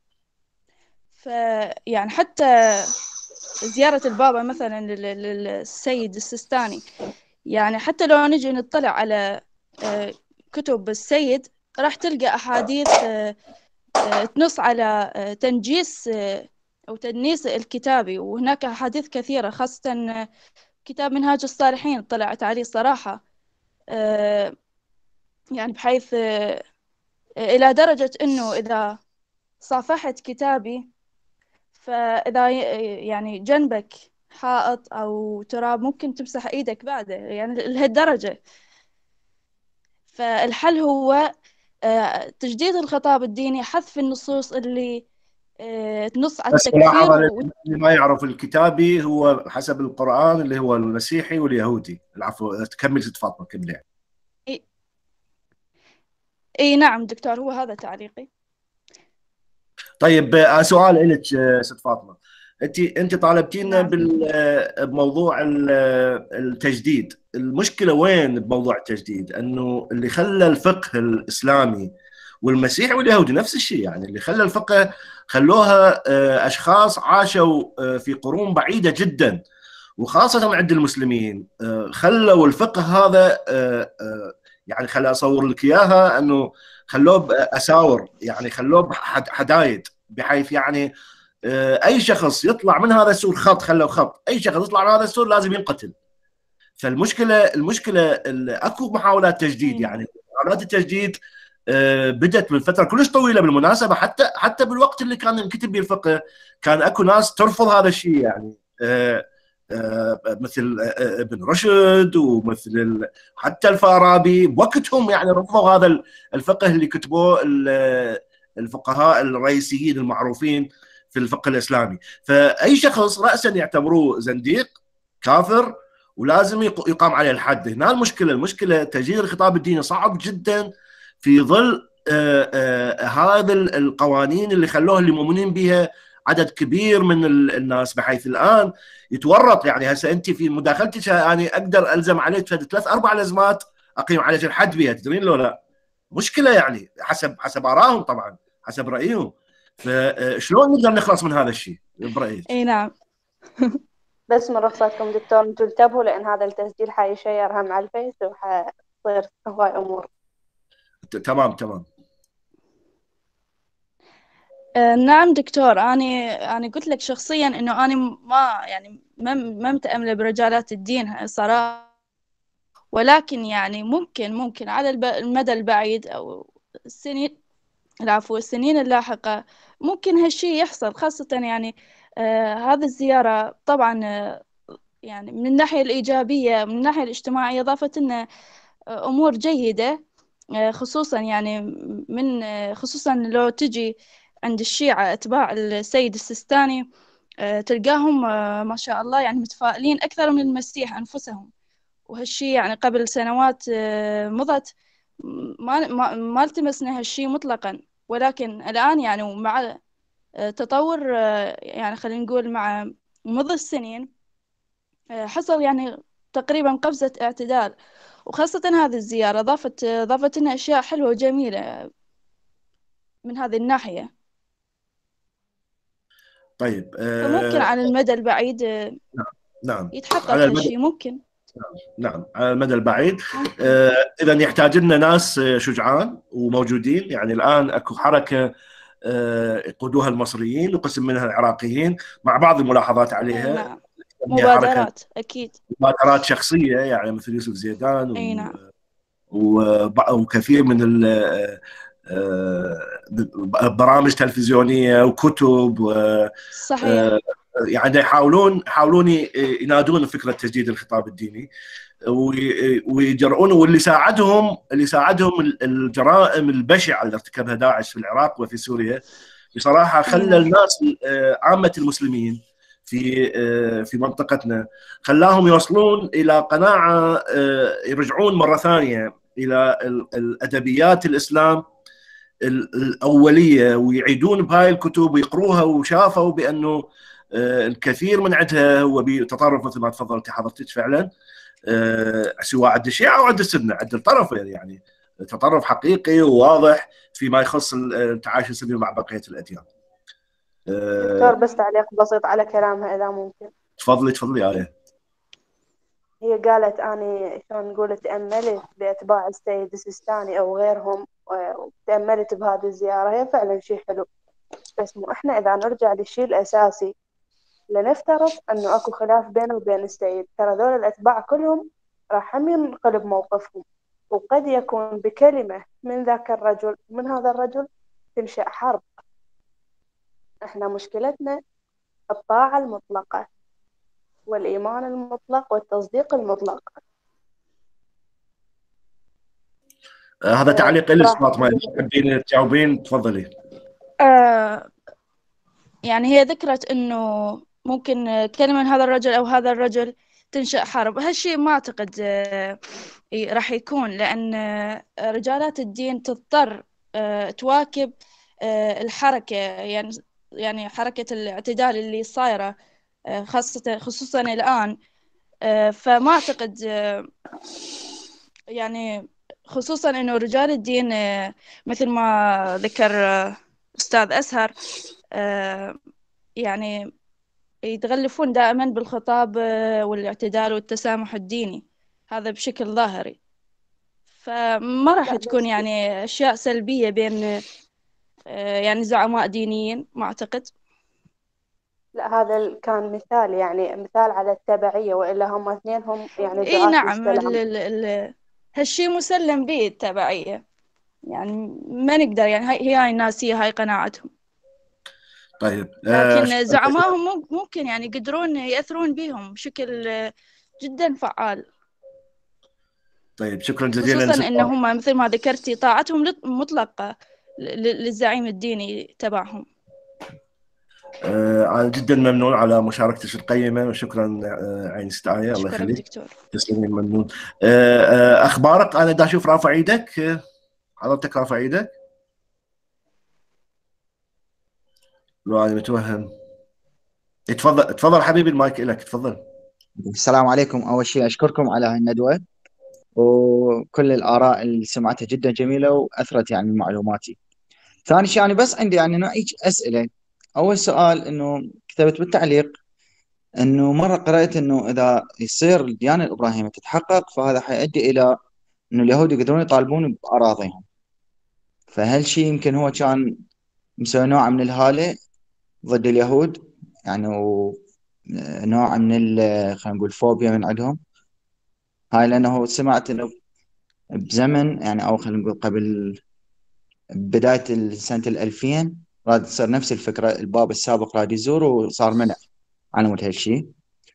فيعني حتى زيارة البابا مثلا لل- للسيد السيستاني، يعني حتى لو نجي نطلع على آه، كتب السيد راح تلقى أحاديث آه، آه، تنص على آه، تنجيس آه، أو تدنيس الكتابي. وهناك أحاديث كثيرة، خاصة آه، كتاب منهاج الصالحين طلعت عليه صراحة آه، يعني بحيث آه، إلى درجة إنه إذا صافحت كتابي، فإذا ي- يعني جنبك حائط أو تراب ممكن تمسح إيدك بعده، يعني لهالدرجة. فالحل هو آه، تجديد الخطاب الديني، حذف النصوص اللي آه، تنص على بس التكفير ملاحظة و... اللي ما يعرف الكتابي هو حسب القرآن اللي هو المسيحي واليهودي. العفو، تكمل ست فاطمة كملي. إي... إي نعم دكتور، هو هذا تعليقي. طيب آه، سؤال لك آه، ست فاطمة. انت انت طالبتينا نعم. بال- آه، بموضوع ال- آه، التجديد. المشكله وين بموضوع التجديد؟ انه اللي خلى الفقه الاسلامي والمسيحي واليهودي نفس الشيء. يعني اللي خلى الفقه خلوها أشخاص عاشوا في قرون بعيدة جدا، وخاصة عند المسلمين خلوا الفقه هذا، يعني خلى أصور لك إياها أنه خلوه بأساور، يعني خلوه بحدايد، بحيث يعني أي شخص يطلع من هذا السور خط، خلوا خط، أي شخص يطلع من هذا السور لازم ينقتل. فالمشكلة المشكلة أكو محاولات تجديد، يعني محاولات التجديد بدت من فترة كلش طويلة بالمناسبة. حتى حتى بالوقت اللي كان ينكتب به الفقه كان أكو ناس ترفض هذا الشيء، يعني مثل ابن رشد ومثل حتى الفارابي بوقتهم، يعني رفضوا هذا الفقه اللي كتبوه الفقهاء الرئيسيين المعروفين في الفقه الإسلامي. فأي شخص رأسا يعتبروه زنديق كافر ولازم يقام عليه الحد. هنا المشكلة المشكلة تجديد الخطاب الديني صعب جدا في ظل آآ آآ هذا القوانين اللي خلوها اللي مؤمنين بها عدد كبير من الناس، بحيث الآن يتورط. يعني هسه أنت في مداخلتك يعني أقدر ألزم عليك ثلاث أربع لزمات أقيم عليك الحد بها، تدرين لو لا؟ مشكلة يعني حسب حسب آرائهم طبعا، حسب رأيهم. فشلون نقدر نخلص من هذا الشيء برأيك؟ اي نعم. بس من رخصتكم دكتور انتوا انتبهوا، لان هذا التسجيل حيشير هم على الفيس وحتصير هواي امور. تمام تمام. آه نعم دكتور، أنا أنا قلت لك شخصيا إنه أنا ما يعني ما ما متأملة برجالات الدين صراحة، ولكن يعني ممكن ممكن على المدى البعيد أو السنين العفو السنين اللاحقة ممكن هالشي يحصل، خاصة يعني آه هذه الزيارة طبعا آه يعني من الناحية الإيجابية، من الناحية الاجتماعية ضافت لنا آه أمور جيدة، آه خصوصا يعني من آه خصوصا لو تجي عند الشيعة أتباع السيد السيستاني آه تلقاهم آه ما شاء الله يعني متفائلين أكثر من المسيح أنفسهم. وهالشي يعني قبل سنوات آه مضت ما ما ما التمسنا هالشي مطلقا، ولكن الآن يعني مع تطور يعني خلينا نقول مع مضى السنين حصل يعني تقريبا قفزة اعتدال، وخاصة هذه الزيارة ضافت ضافت لنا أشياء حلوة وجميلة من هذه الناحية. طيب فممكن على المدى البعيد نعم نعم يتحقق على المدى هالشي ممكن. نعم على المدى البعيد. آه إذا يحتاج لنا ناس شجعان وموجودين. يعني الآن أكو حركة آه يقودوها المصريين وقسم منها العراقيين، مع بعض الملاحظات عليها. نعم. مبادرات أكيد، مبادرات شخصية، يعني مثل يوسف زيدان أي نعم. وكثير من برامج تلفزيونية وكتب. صحيح. يعني يحاولون يحاولون ينادون فكرة تجديد الخطاب الديني ويجرؤون. واللي ساعدهم اللي ساعدهم الجرائم البشعة اللي ارتكبها داعش في العراق وفي سوريا بصراحة خلى الناس عامة المسلمين في في منطقتنا، خلاهم يوصلون إلى قناعة يرجعون مرة ثانية إلى الأدبيات الإسلام الأولية ويعيدون بهاي الكتب ويقروها، وشافوا بأنه الكثير من عندها هو بتطرف مثل ما تفضلتي حضرتك فعلا، سواء عند الشيعة أو عند السنة، عند الطرفين يعني تطرف حقيقي وواضح فيما يخص التعايش السلمي مع بقية الأديان. دكتور بس تعليق بسيط على كلامها إذا ممكن. تفضلي تفضلي آية. هي قالت أنا شلون نقول تأملت بأتباع السيد السيستاني أو غيرهم وتأملت بهذه الزيارة، هي فعلا شيء حلو. بس مو إحنا إذا نرجع للشيء الأساسي، لنفترض أنه أكو خلاف بينه وبين السيد، ترى ذول الأتباع كلهم راح هم ينقلب موقفهم، وقد يكون بكلمة من ذاك الرجل من هذا الرجل تنشأ حرب. إحنا مشكلتنا الطاعة المطلقة والإيمان المطلق والتصديق المطلق. آه هذا تعليق لي فاطمة، تحبين تجاوبين؟ تفضلي. آه يعني هي ذكرت إنه ممكن كلمة من هذا الرجل أو هذا الرجل تنشأ حرب. هالشيء ما أعتقد آه راح يكون، لأن آه رجالات الدين تضطر آه تواكب آه الحركة، يعني يعني حركة الاعتدال اللي صايرة آه خاصة خصوصا الآن. آه فما أعتقد آه يعني خصوصا إنه رجال الدين مثل ما ذكر أستاذ أزهر يعني يتغلفون دائما بالخطاب والاعتدال والتسامح الديني، هذا بشكل ظاهري. فما راح تكون يعني أشياء سلبية بين يعني زعماء دينيين، ما أعتقد. لا، هذا كان مثال، يعني مثال على التبعية، وإلا هم اثنينهم يعني إي دعاة نعم، ال للسلام. ال ال هالشي مسلم به التبعية، يعني ما نقدر، يعني هاي هي هاي الناس، هي هاي قناعتهم. طيب آه لكن زعمائهم ممكن يعني يقدرون يأثرون بهم بشكل جدا فعال. طيب شكرا جزيلا. خصوصا إن هم مثل ما ذكرتي طاعتهم مطلقة للزعيم الديني تبعهم. آه جدا ممنون على مشاركتك القيمة، وشكرا آه عين استعاية، الله شكرا يخليك دكتور. تسلمين، ممنون. آه آه أخبارك؟ أنا دا أشوف رافع إيدك، آه حضرتك رافع إيدك؟ لو أنا متوهم. تفضل تفضل حبيبي، المايك لك، تفضل. السلام عليكم. أول شيء أشكركم على هاي الندوة، وكل الآراء اللي سمعتها جدا جميلة وأثرت يعني من معلوماتي. ثاني شيء أنا بس عندي يعني نوعية أسئلة. أول سؤال إنه كتبت بالتعليق إنه مرة قرأت إنه إذا يصير الديانة الإبراهيمية تتحقق فهذا حيؤدي إلى إنه اليهود يقدرون يطالبون بأراضيهم. فهل شيء يمكن هو كان مسوي نوع من الهالة ضد اليهود، يعني نوع من ال- خلينا نقول فوبيا من عندهم؟ هاي لأنه سمعت إنه بزمن يعني أو خلينا نقول قبل بداية سنة الألفين راد تصير نفس الفكرة، الباب السابق راد يزور وصار منع على مود هالشيء.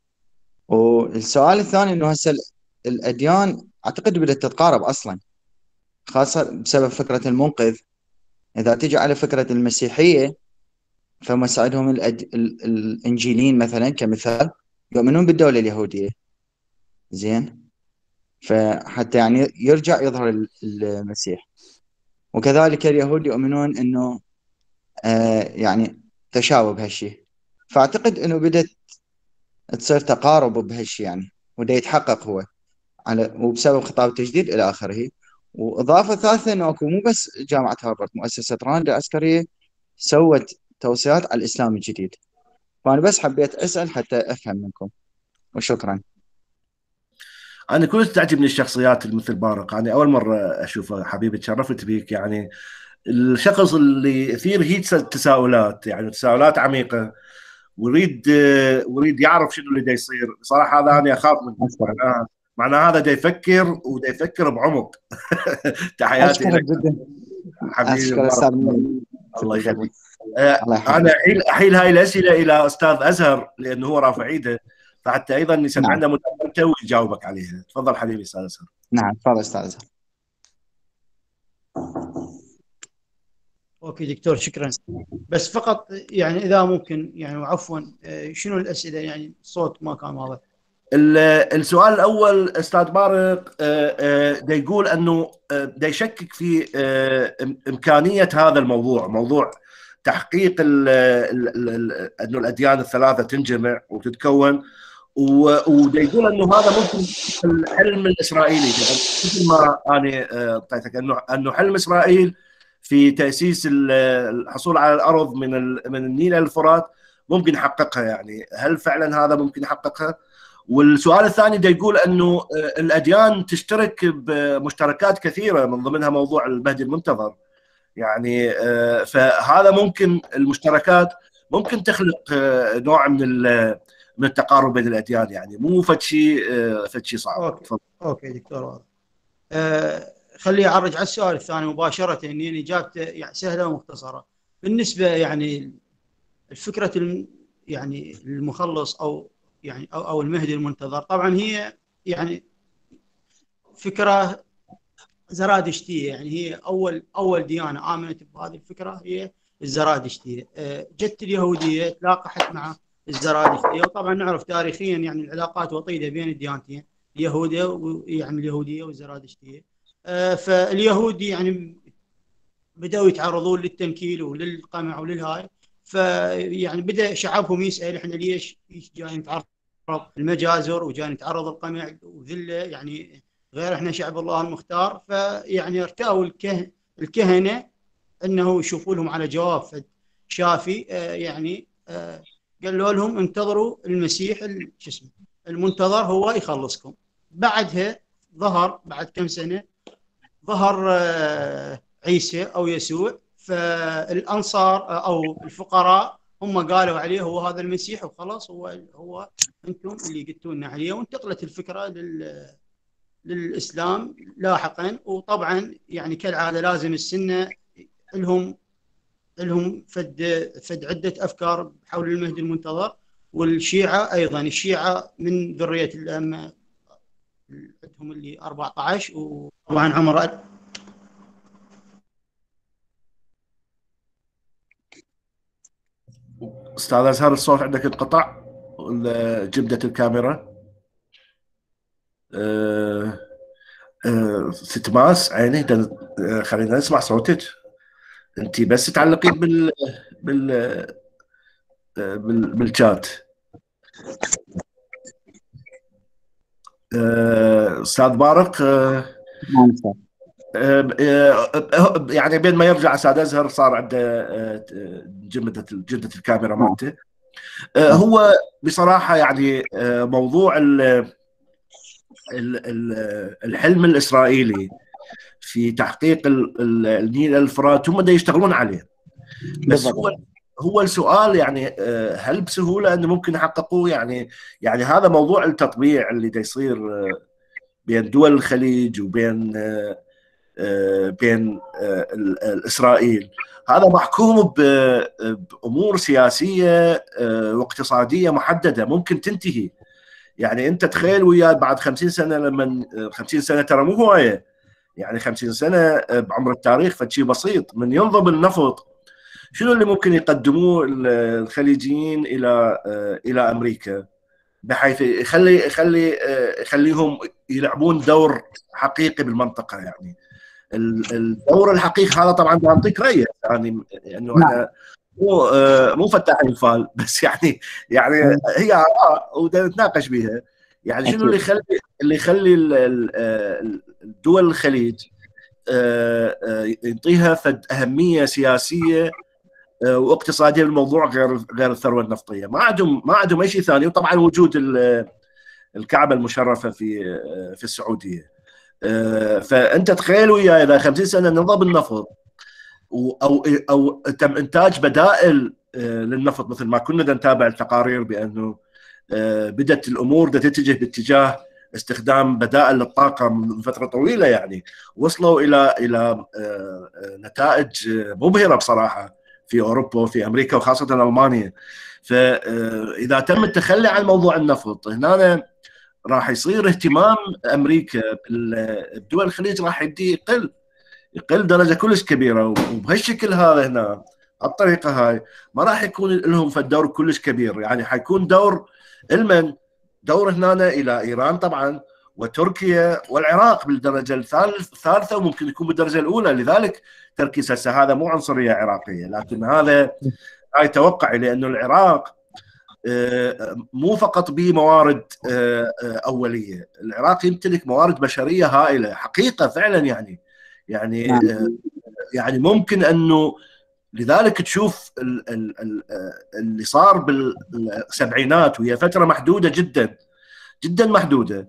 والسؤال الثاني إنه هسه الأديان أعتقد بدأت تتقارب أصلا، خاصة بسبب فكرة المنقذ. إذا تجي على فكرة المسيحية فما ساعدهم الأد... ال... الإنجيليين مثلا كمثال يؤمنون بالدولة اليهودية، زين، فحتى يعني يرجع يظهر المسيح. وكذلك اليهود يؤمنون انه آه يعني تشابه بهالشيء. فاعتقد انه بدت تصير تقارب بهالشيء يعني، وده يتحقق هو على وبسبب خطاب التجديد الى اخره. واضافه ثالثه انه اكو مو بس جامعه هارفارد، مؤسسه راند العسكريه سوت توصيات على الاسلام الجديد. فانا بس حبيت اسال حتى افهم منكم، وشكرا. أنا كنت تعجبني الشخصيات مثل بارق، أنا أول مرة أشوفه حبيبي، تشرفت بيك. يعني الشخص اللي يثير هيك تساؤلات، يعني تساؤلات عميقة، ويريد ويريد يعرف شنو اللي دا يصير. بصراحة هذا أنا أخاف منه، معناه معناه هذا دا يفكر ودا يفكر بعمق. تحياتي اشكرك لك جدا. حبيبي اشكر استاذ منى. الله يخليك. الله أنا يحفظك. أحيل أحيل هاي الأسئلة إلى أستاذ أزهر لأنه هو رافع إيده، فحتى أيضا يسمعنا نعم. مداخلته ويجاوبك عليها. تفضل حبيبي أستاذ أزهر. نعم تفضل استاذ أزهر. اوكي دكتور، شكرا. بس فقط يعني اذا ممكن يعني، وعفوا، شنو الاسئله؟ يعني الصوت ما كان واضح. السؤال الاول استاذ بارق دا يقول انه دا يشكك في امكانيه هذا الموضوع، موضوع تحقيق انه الاديان الثلاثه تنجمع وتتكون، ودا يقول انه هذا ممكن الحلم الاسرائيلي، مثل ما انا اعطيتك انه انه حلم اسرائيل في تاسيس الحصول على الارض من من النيل الى الفرات ممكن يحققها. يعني هل فعلا هذا ممكن يحققها؟ والسؤال الثاني دا يقول انه الاديان تشترك بمشتركات كثيره، من ضمنها موضوع المهدي المنتظر. يعني فهذا ممكن المشتركات ممكن تخلق نوع من من التقارب بين الاديان، يعني مو فد شيء فد شيء صعب. اوكي اوكي دكتور، واضح. أه خليه اعرج على السؤال الثاني مباشره، يعني اجابته يعني سهله ومختصره. بالنسبه يعني الفكره يعني المخلص او يعني او او المهدي المنتظر، طبعا هي يعني فكره زرادشتيه، يعني هي اول اول ديانه امنت بهذه الفكره هي الزرادشتيه. جت اليهوديه تلاقحت مع الزرادشتيه، وطبعا نعرف تاريخيا يعني العلاقات وطيده بين الديانتين، اليهوديه يعني اليهوديه والزرادشتيه. فاليهود يعني بداوا يتعرضون للتنكيل وللقمع وللهاي، فيعني بدا شعبهم يسال احنا ليش جاي نتعرض المجازر وجاي نتعرض القمع وذله، يعني غير احنا شعب الله المختار. فيعني ارتأوا الكه... الكهنة انه يشوفوا لهم على جواب فد شافي. آه يعني آه قالوا لهم انتظروا المسيح شو اسمه المنتظر هو يخلصكم. بعدها ظهر بعد كم سنة ظهر آه عيسى او يسوع، فالانصار آه او الفقراء هم قالوا عليه هو هذا المسيح وخلاص، هو هو انتم اللي قلتوا لنا عليه. وانتقلت الفكرة لل للإسلام لاحقا. وطبعا يعني كالعادة لازم السنة لهم لهم فد فد عدة أفكار حول المهدي المنتظر. والشيعة أيضا، الشيعة من ذرية الأئمة عندهم اللي أربعة عشر وطبعا عمر. استاذ ازهر الصوت عندك انقطع ولا جبدت الكاميرا؟ أه أه ست ماس عيني أه خلينا نسمع صوتك. انت بس تعلقين بال بال أه بال بالشات. أه استاذ بارق. أه أه يعني بين ما يرجع استاذ ازهر صار عنده أه جمدت جدة الكاميرا مالته. أه هو بصراحه يعني أه موضوع ال الحلم الاسرائيلي في تحقيق النيل الفرات هم دا يشتغلون عليه. بس هو هو السؤال يعني هل بسهوله انه ممكن يحققوه؟ يعني يعني هذا موضوع التطبيع اللي دا يصير بين دول الخليج وبين بين اسرائيل، هذا محكوم بامور سياسيه واقتصاديه محدده ممكن تنتهي. يعني انت تخيل وياه بعد خمسين سنه، لما خمسين سنه ترى مو هوايه، يعني خمسين سنه بعمر التاريخ فشيء بسيط. من ينضب النفط شنو اللي ممكن يقدموه الخليجيين الى الى امريكا بحيث يخلي يخلي يخليهم يلعبون دور حقيقي بالمنطقه؟ يعني الدور الحقيقي هذا طبعا بنعطيك رايه يعني انه احنا مو مو فتاحين فال، بس يعني يعني هي اراء ونتناقش بها. يعني شنو اللي يخلي اللي يخلي الدول الخليج يعطيها فد اهميه سياسيه واقتصاديه للموضوع غير غير الثروه النفطيه؟ ما عندهم ما عندهم اي شيء ثاني. وطبعا وجود الكعبه المشرفه في في السعوديه. فانت تخيل وياي اذا خمسين سنه نضب النفط او او تم انتاج بدائل للنفط، مثل ما كنا نتابع التقارير بانه بدات الامور تتجه باتجاه استخدام بدائل للطاقه من فتره طويله. يعني وصلوا الى الى نتائج مبهره بصراحه في اوروبا وفي امريكا وخاصه المانيا. فاذا تم التخلي عن موضوع النفط هنا راح يصير اهتمام امريكا بالدول الخليج راح يبدي يقل يقل درجه كلش كبيره. وبهالشكل هذا هنا الطريقه هاي ما راح يكون لهم في الدور كلش كبير. يعني حيكون دور المن دور هنا الى ايران طبعا وتركيا والعراق بالدرجه الثالثه وممكن يكون بالدرجه الاولى. لذلك تركيز هسه هذا مو عنصريه عراقيه، لكن هذا هاي توقعي، لانه العراق مو فقط بموارد اوليه، العراق يمتلك موارد بشريه هائله حقيقه فعلا. يعني يعني يعني ممكن انه لذلك تشوف اللي صار بالسبعينات وهي فتره محدوده جدا جدا محدوده،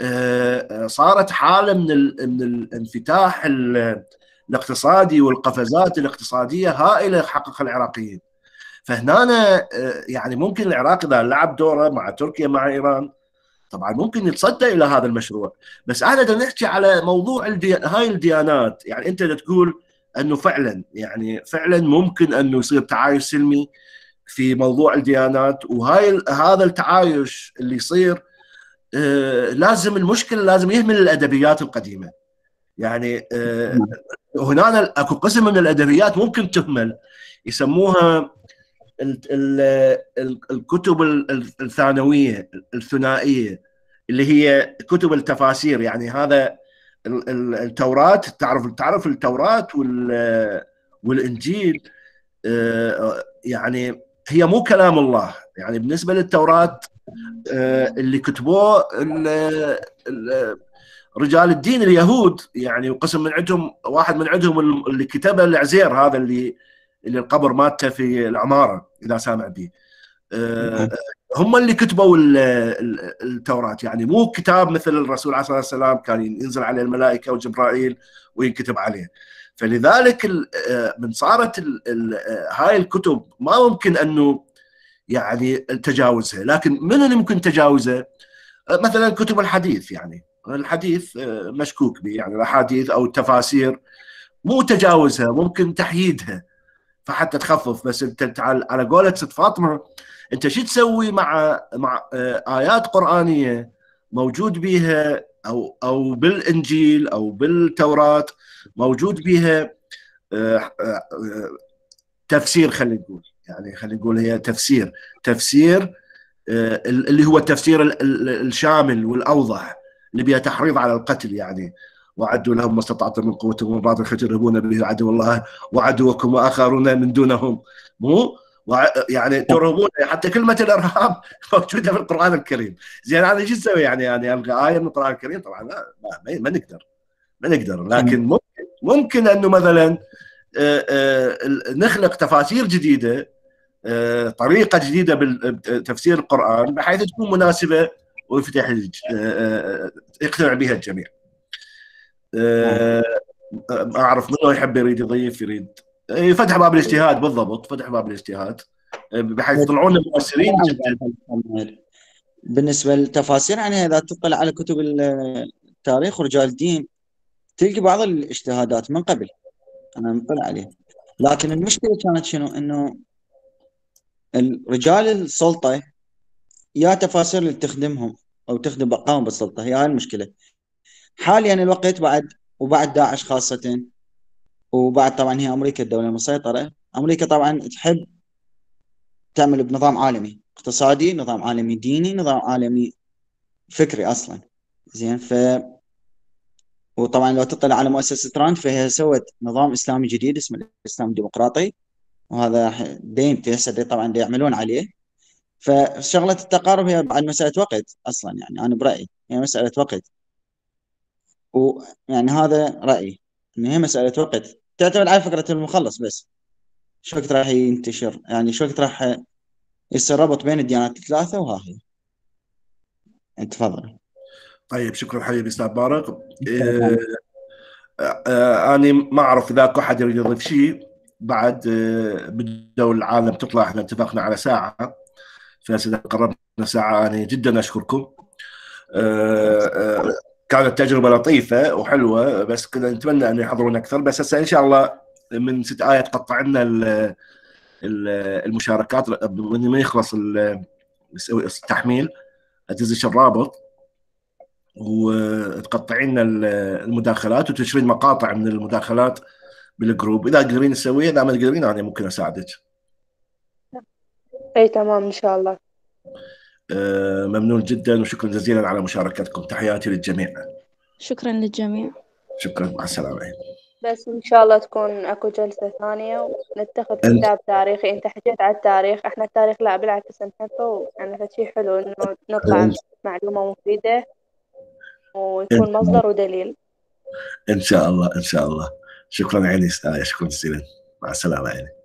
صارت حاله من من الانفتاح الاقتصادي والقفزات الاقتصاديه هائله حققها العراقيين. فهنا يعني ممكن العراق اذا لعب دوره مع تركيا مع ايران طبعا ممكن يتصدى الى هذا المشروع. بس انا بدنا نحكي على موضوع الدي... هاي الديانات. يعني انت تقول انه فعلا يعني فعلا ممكن انه يصير تعايش سلمي في موضوع الديانات، وهاي هذا التعايش اللي يصير آه لازم المشكله لازم يهمل الادبيات القديمه. يعني آه هنا اكو قسم من الادبيات ممكن تهمل، يسموها الكتب الثانويه الثنائيه اللي هي كتب التفاسير. يعني هذا التوراة، تعرف تعرف التوراة والانجيل يعني هي مو كلام الله. يعني بالنسبه للتوراة اللي كتبوه رجال الدين اليهود يعني، وقسم من عندهم واحد من عندهم اللي كتبه العزير، هذا اللي اللي القبر مالته في العماره اذا سامع به. أه هم اللي كتبوا التوراة، يعني مو كتاب مثل الرسول عليه الصلاة والسلام كان ينزل عليه الملائكة وجبرائيل وينكتب عليه. فلذلك من صارت هاي الكتب ما ممكن أنه يعني تجاوزها. لكن من اللي ممكن تجاوزها؟ مثلا كتب الحديث، يعني الحديث مشكوك به، يعني الأحاديث أو التفاسير مو تجاوزها، ممكن تحييدها فحتى تخفف. بس انت على قولة ست فاطمة، انت شو تسوي مع مع ايات قرآنية موجود بها او او بالانجيل او بالتوراة موجود بها تفسير، خلينا نقول يعني خلينا نقول هي تفسير تفسير اللي هو التفسير الشامل والاوضح اللي بها تحريض على القتل، يعني وعدوا لهم ما استطعتم من قوة ومن بعض ترهبون به عدو الله وعدوكم واخرون من دونهم. مو يعني ترهبون، حتى كلمة الارهاب موجودة في القرآن الكريم. زين انا شو اسوي يعني؟ يعني الغي آية من القرآن الكريم؟ طبعا لا، ما, ما نقدر ما نقدر لكن ممكن ممكن انه مثلا نخلق تفاسير جديدة، طريقة جديدة بتفسير القرآن بحيث تكون مناسبة ويفتح يقتنع بها الجميع. ما أعرف منه يحب يريد يضيف، يريد فتح باب الاجتهاد. بالضبط، فتح باب الاجتهاد بحيث يطلعون مؤثرين جدا. بالنسبة للتفاسير، يعني إذا تطلع على كتب التاريخ ورجال الدين تلقي بعض الاجتهادات من قبل، أنا مطلع عليه. لكن المشكلة كانت شنو؟ إنه رجال السلطة يا تفاسير اللي تخدمهم أو تخدم بقائهم بالسلطة، هي هاي المشكلة حاليا الوقت. بعد وبعد داعش خاصة، وبعد طبعا هي أمريكا الدولة المسيطرة. أمريكا طبعا تحب تعمل بنظام عالمي اقتصادي، نظام عالمي ديني، نظام عالمي فكري أصلا. زين، ف وطبعا لو تطلع على مؤسسة ترامب فهي سوت نظام إسلامي جديد اسمه الإسلام الديمقراطي، وهذا دين هسه طبعا يعملون عليه. فشغلة التقارب هي بعد مسألة وقت أصلا، يعني أنا برأيي هي مسألة وقت. ويعني هذا رأيي إن هي مسألة وقت، تعتمد على فكرة المخلص بس. شو وقت راح ينتشر، يعني شو وقت راح يصير ربط بين الديانات الثلاثة، وها هي. أنت تفضل. طيب شكرا حبيبي استاذ بارق. إيه آه أنا ما أعرف إذا أكو أحد يريد يضيف شيء بعد. آه بدو العالم تطلع، إحنا اتفقنا على ساعة، فإذا قربنا ساعة أنا جدا أشكركم. آه آه كانت تجربة لطيفة وحلوة، بس كنا نتمنى أن يحضرون أكثر. بس هسه إن شاء الله من ست آيات قطع لنا المشاركات من ما يخلص التحميل، أدزش الرابط وتقطعين المداخلات وتشرين مقاطع من المداخلات بالجروب. اذا تقدرين تسويها، اذا ما تقدرين انا ممكن اساعدك. اي تمام ان شاء الله. آه ممنون جدا وشكرا جزيلا على مشاركتكم. تحياتي للجميع. شكرا للجميع. شكرا، مع السلامه. بس ان شاء الله تكون اكو جلسة ثانية ونتخذ كتاب تاريخي. انت حكيت على التاريخ، احنا التاريخ لا بالعكس نحبه، يعني شيء حلو انه نطلع معلومة مفيدة ويكون مصدر ودليل. ان شاء الله ان شاء الله. شكرا عيني، شكرا جزيلا، مع السلامه عيني.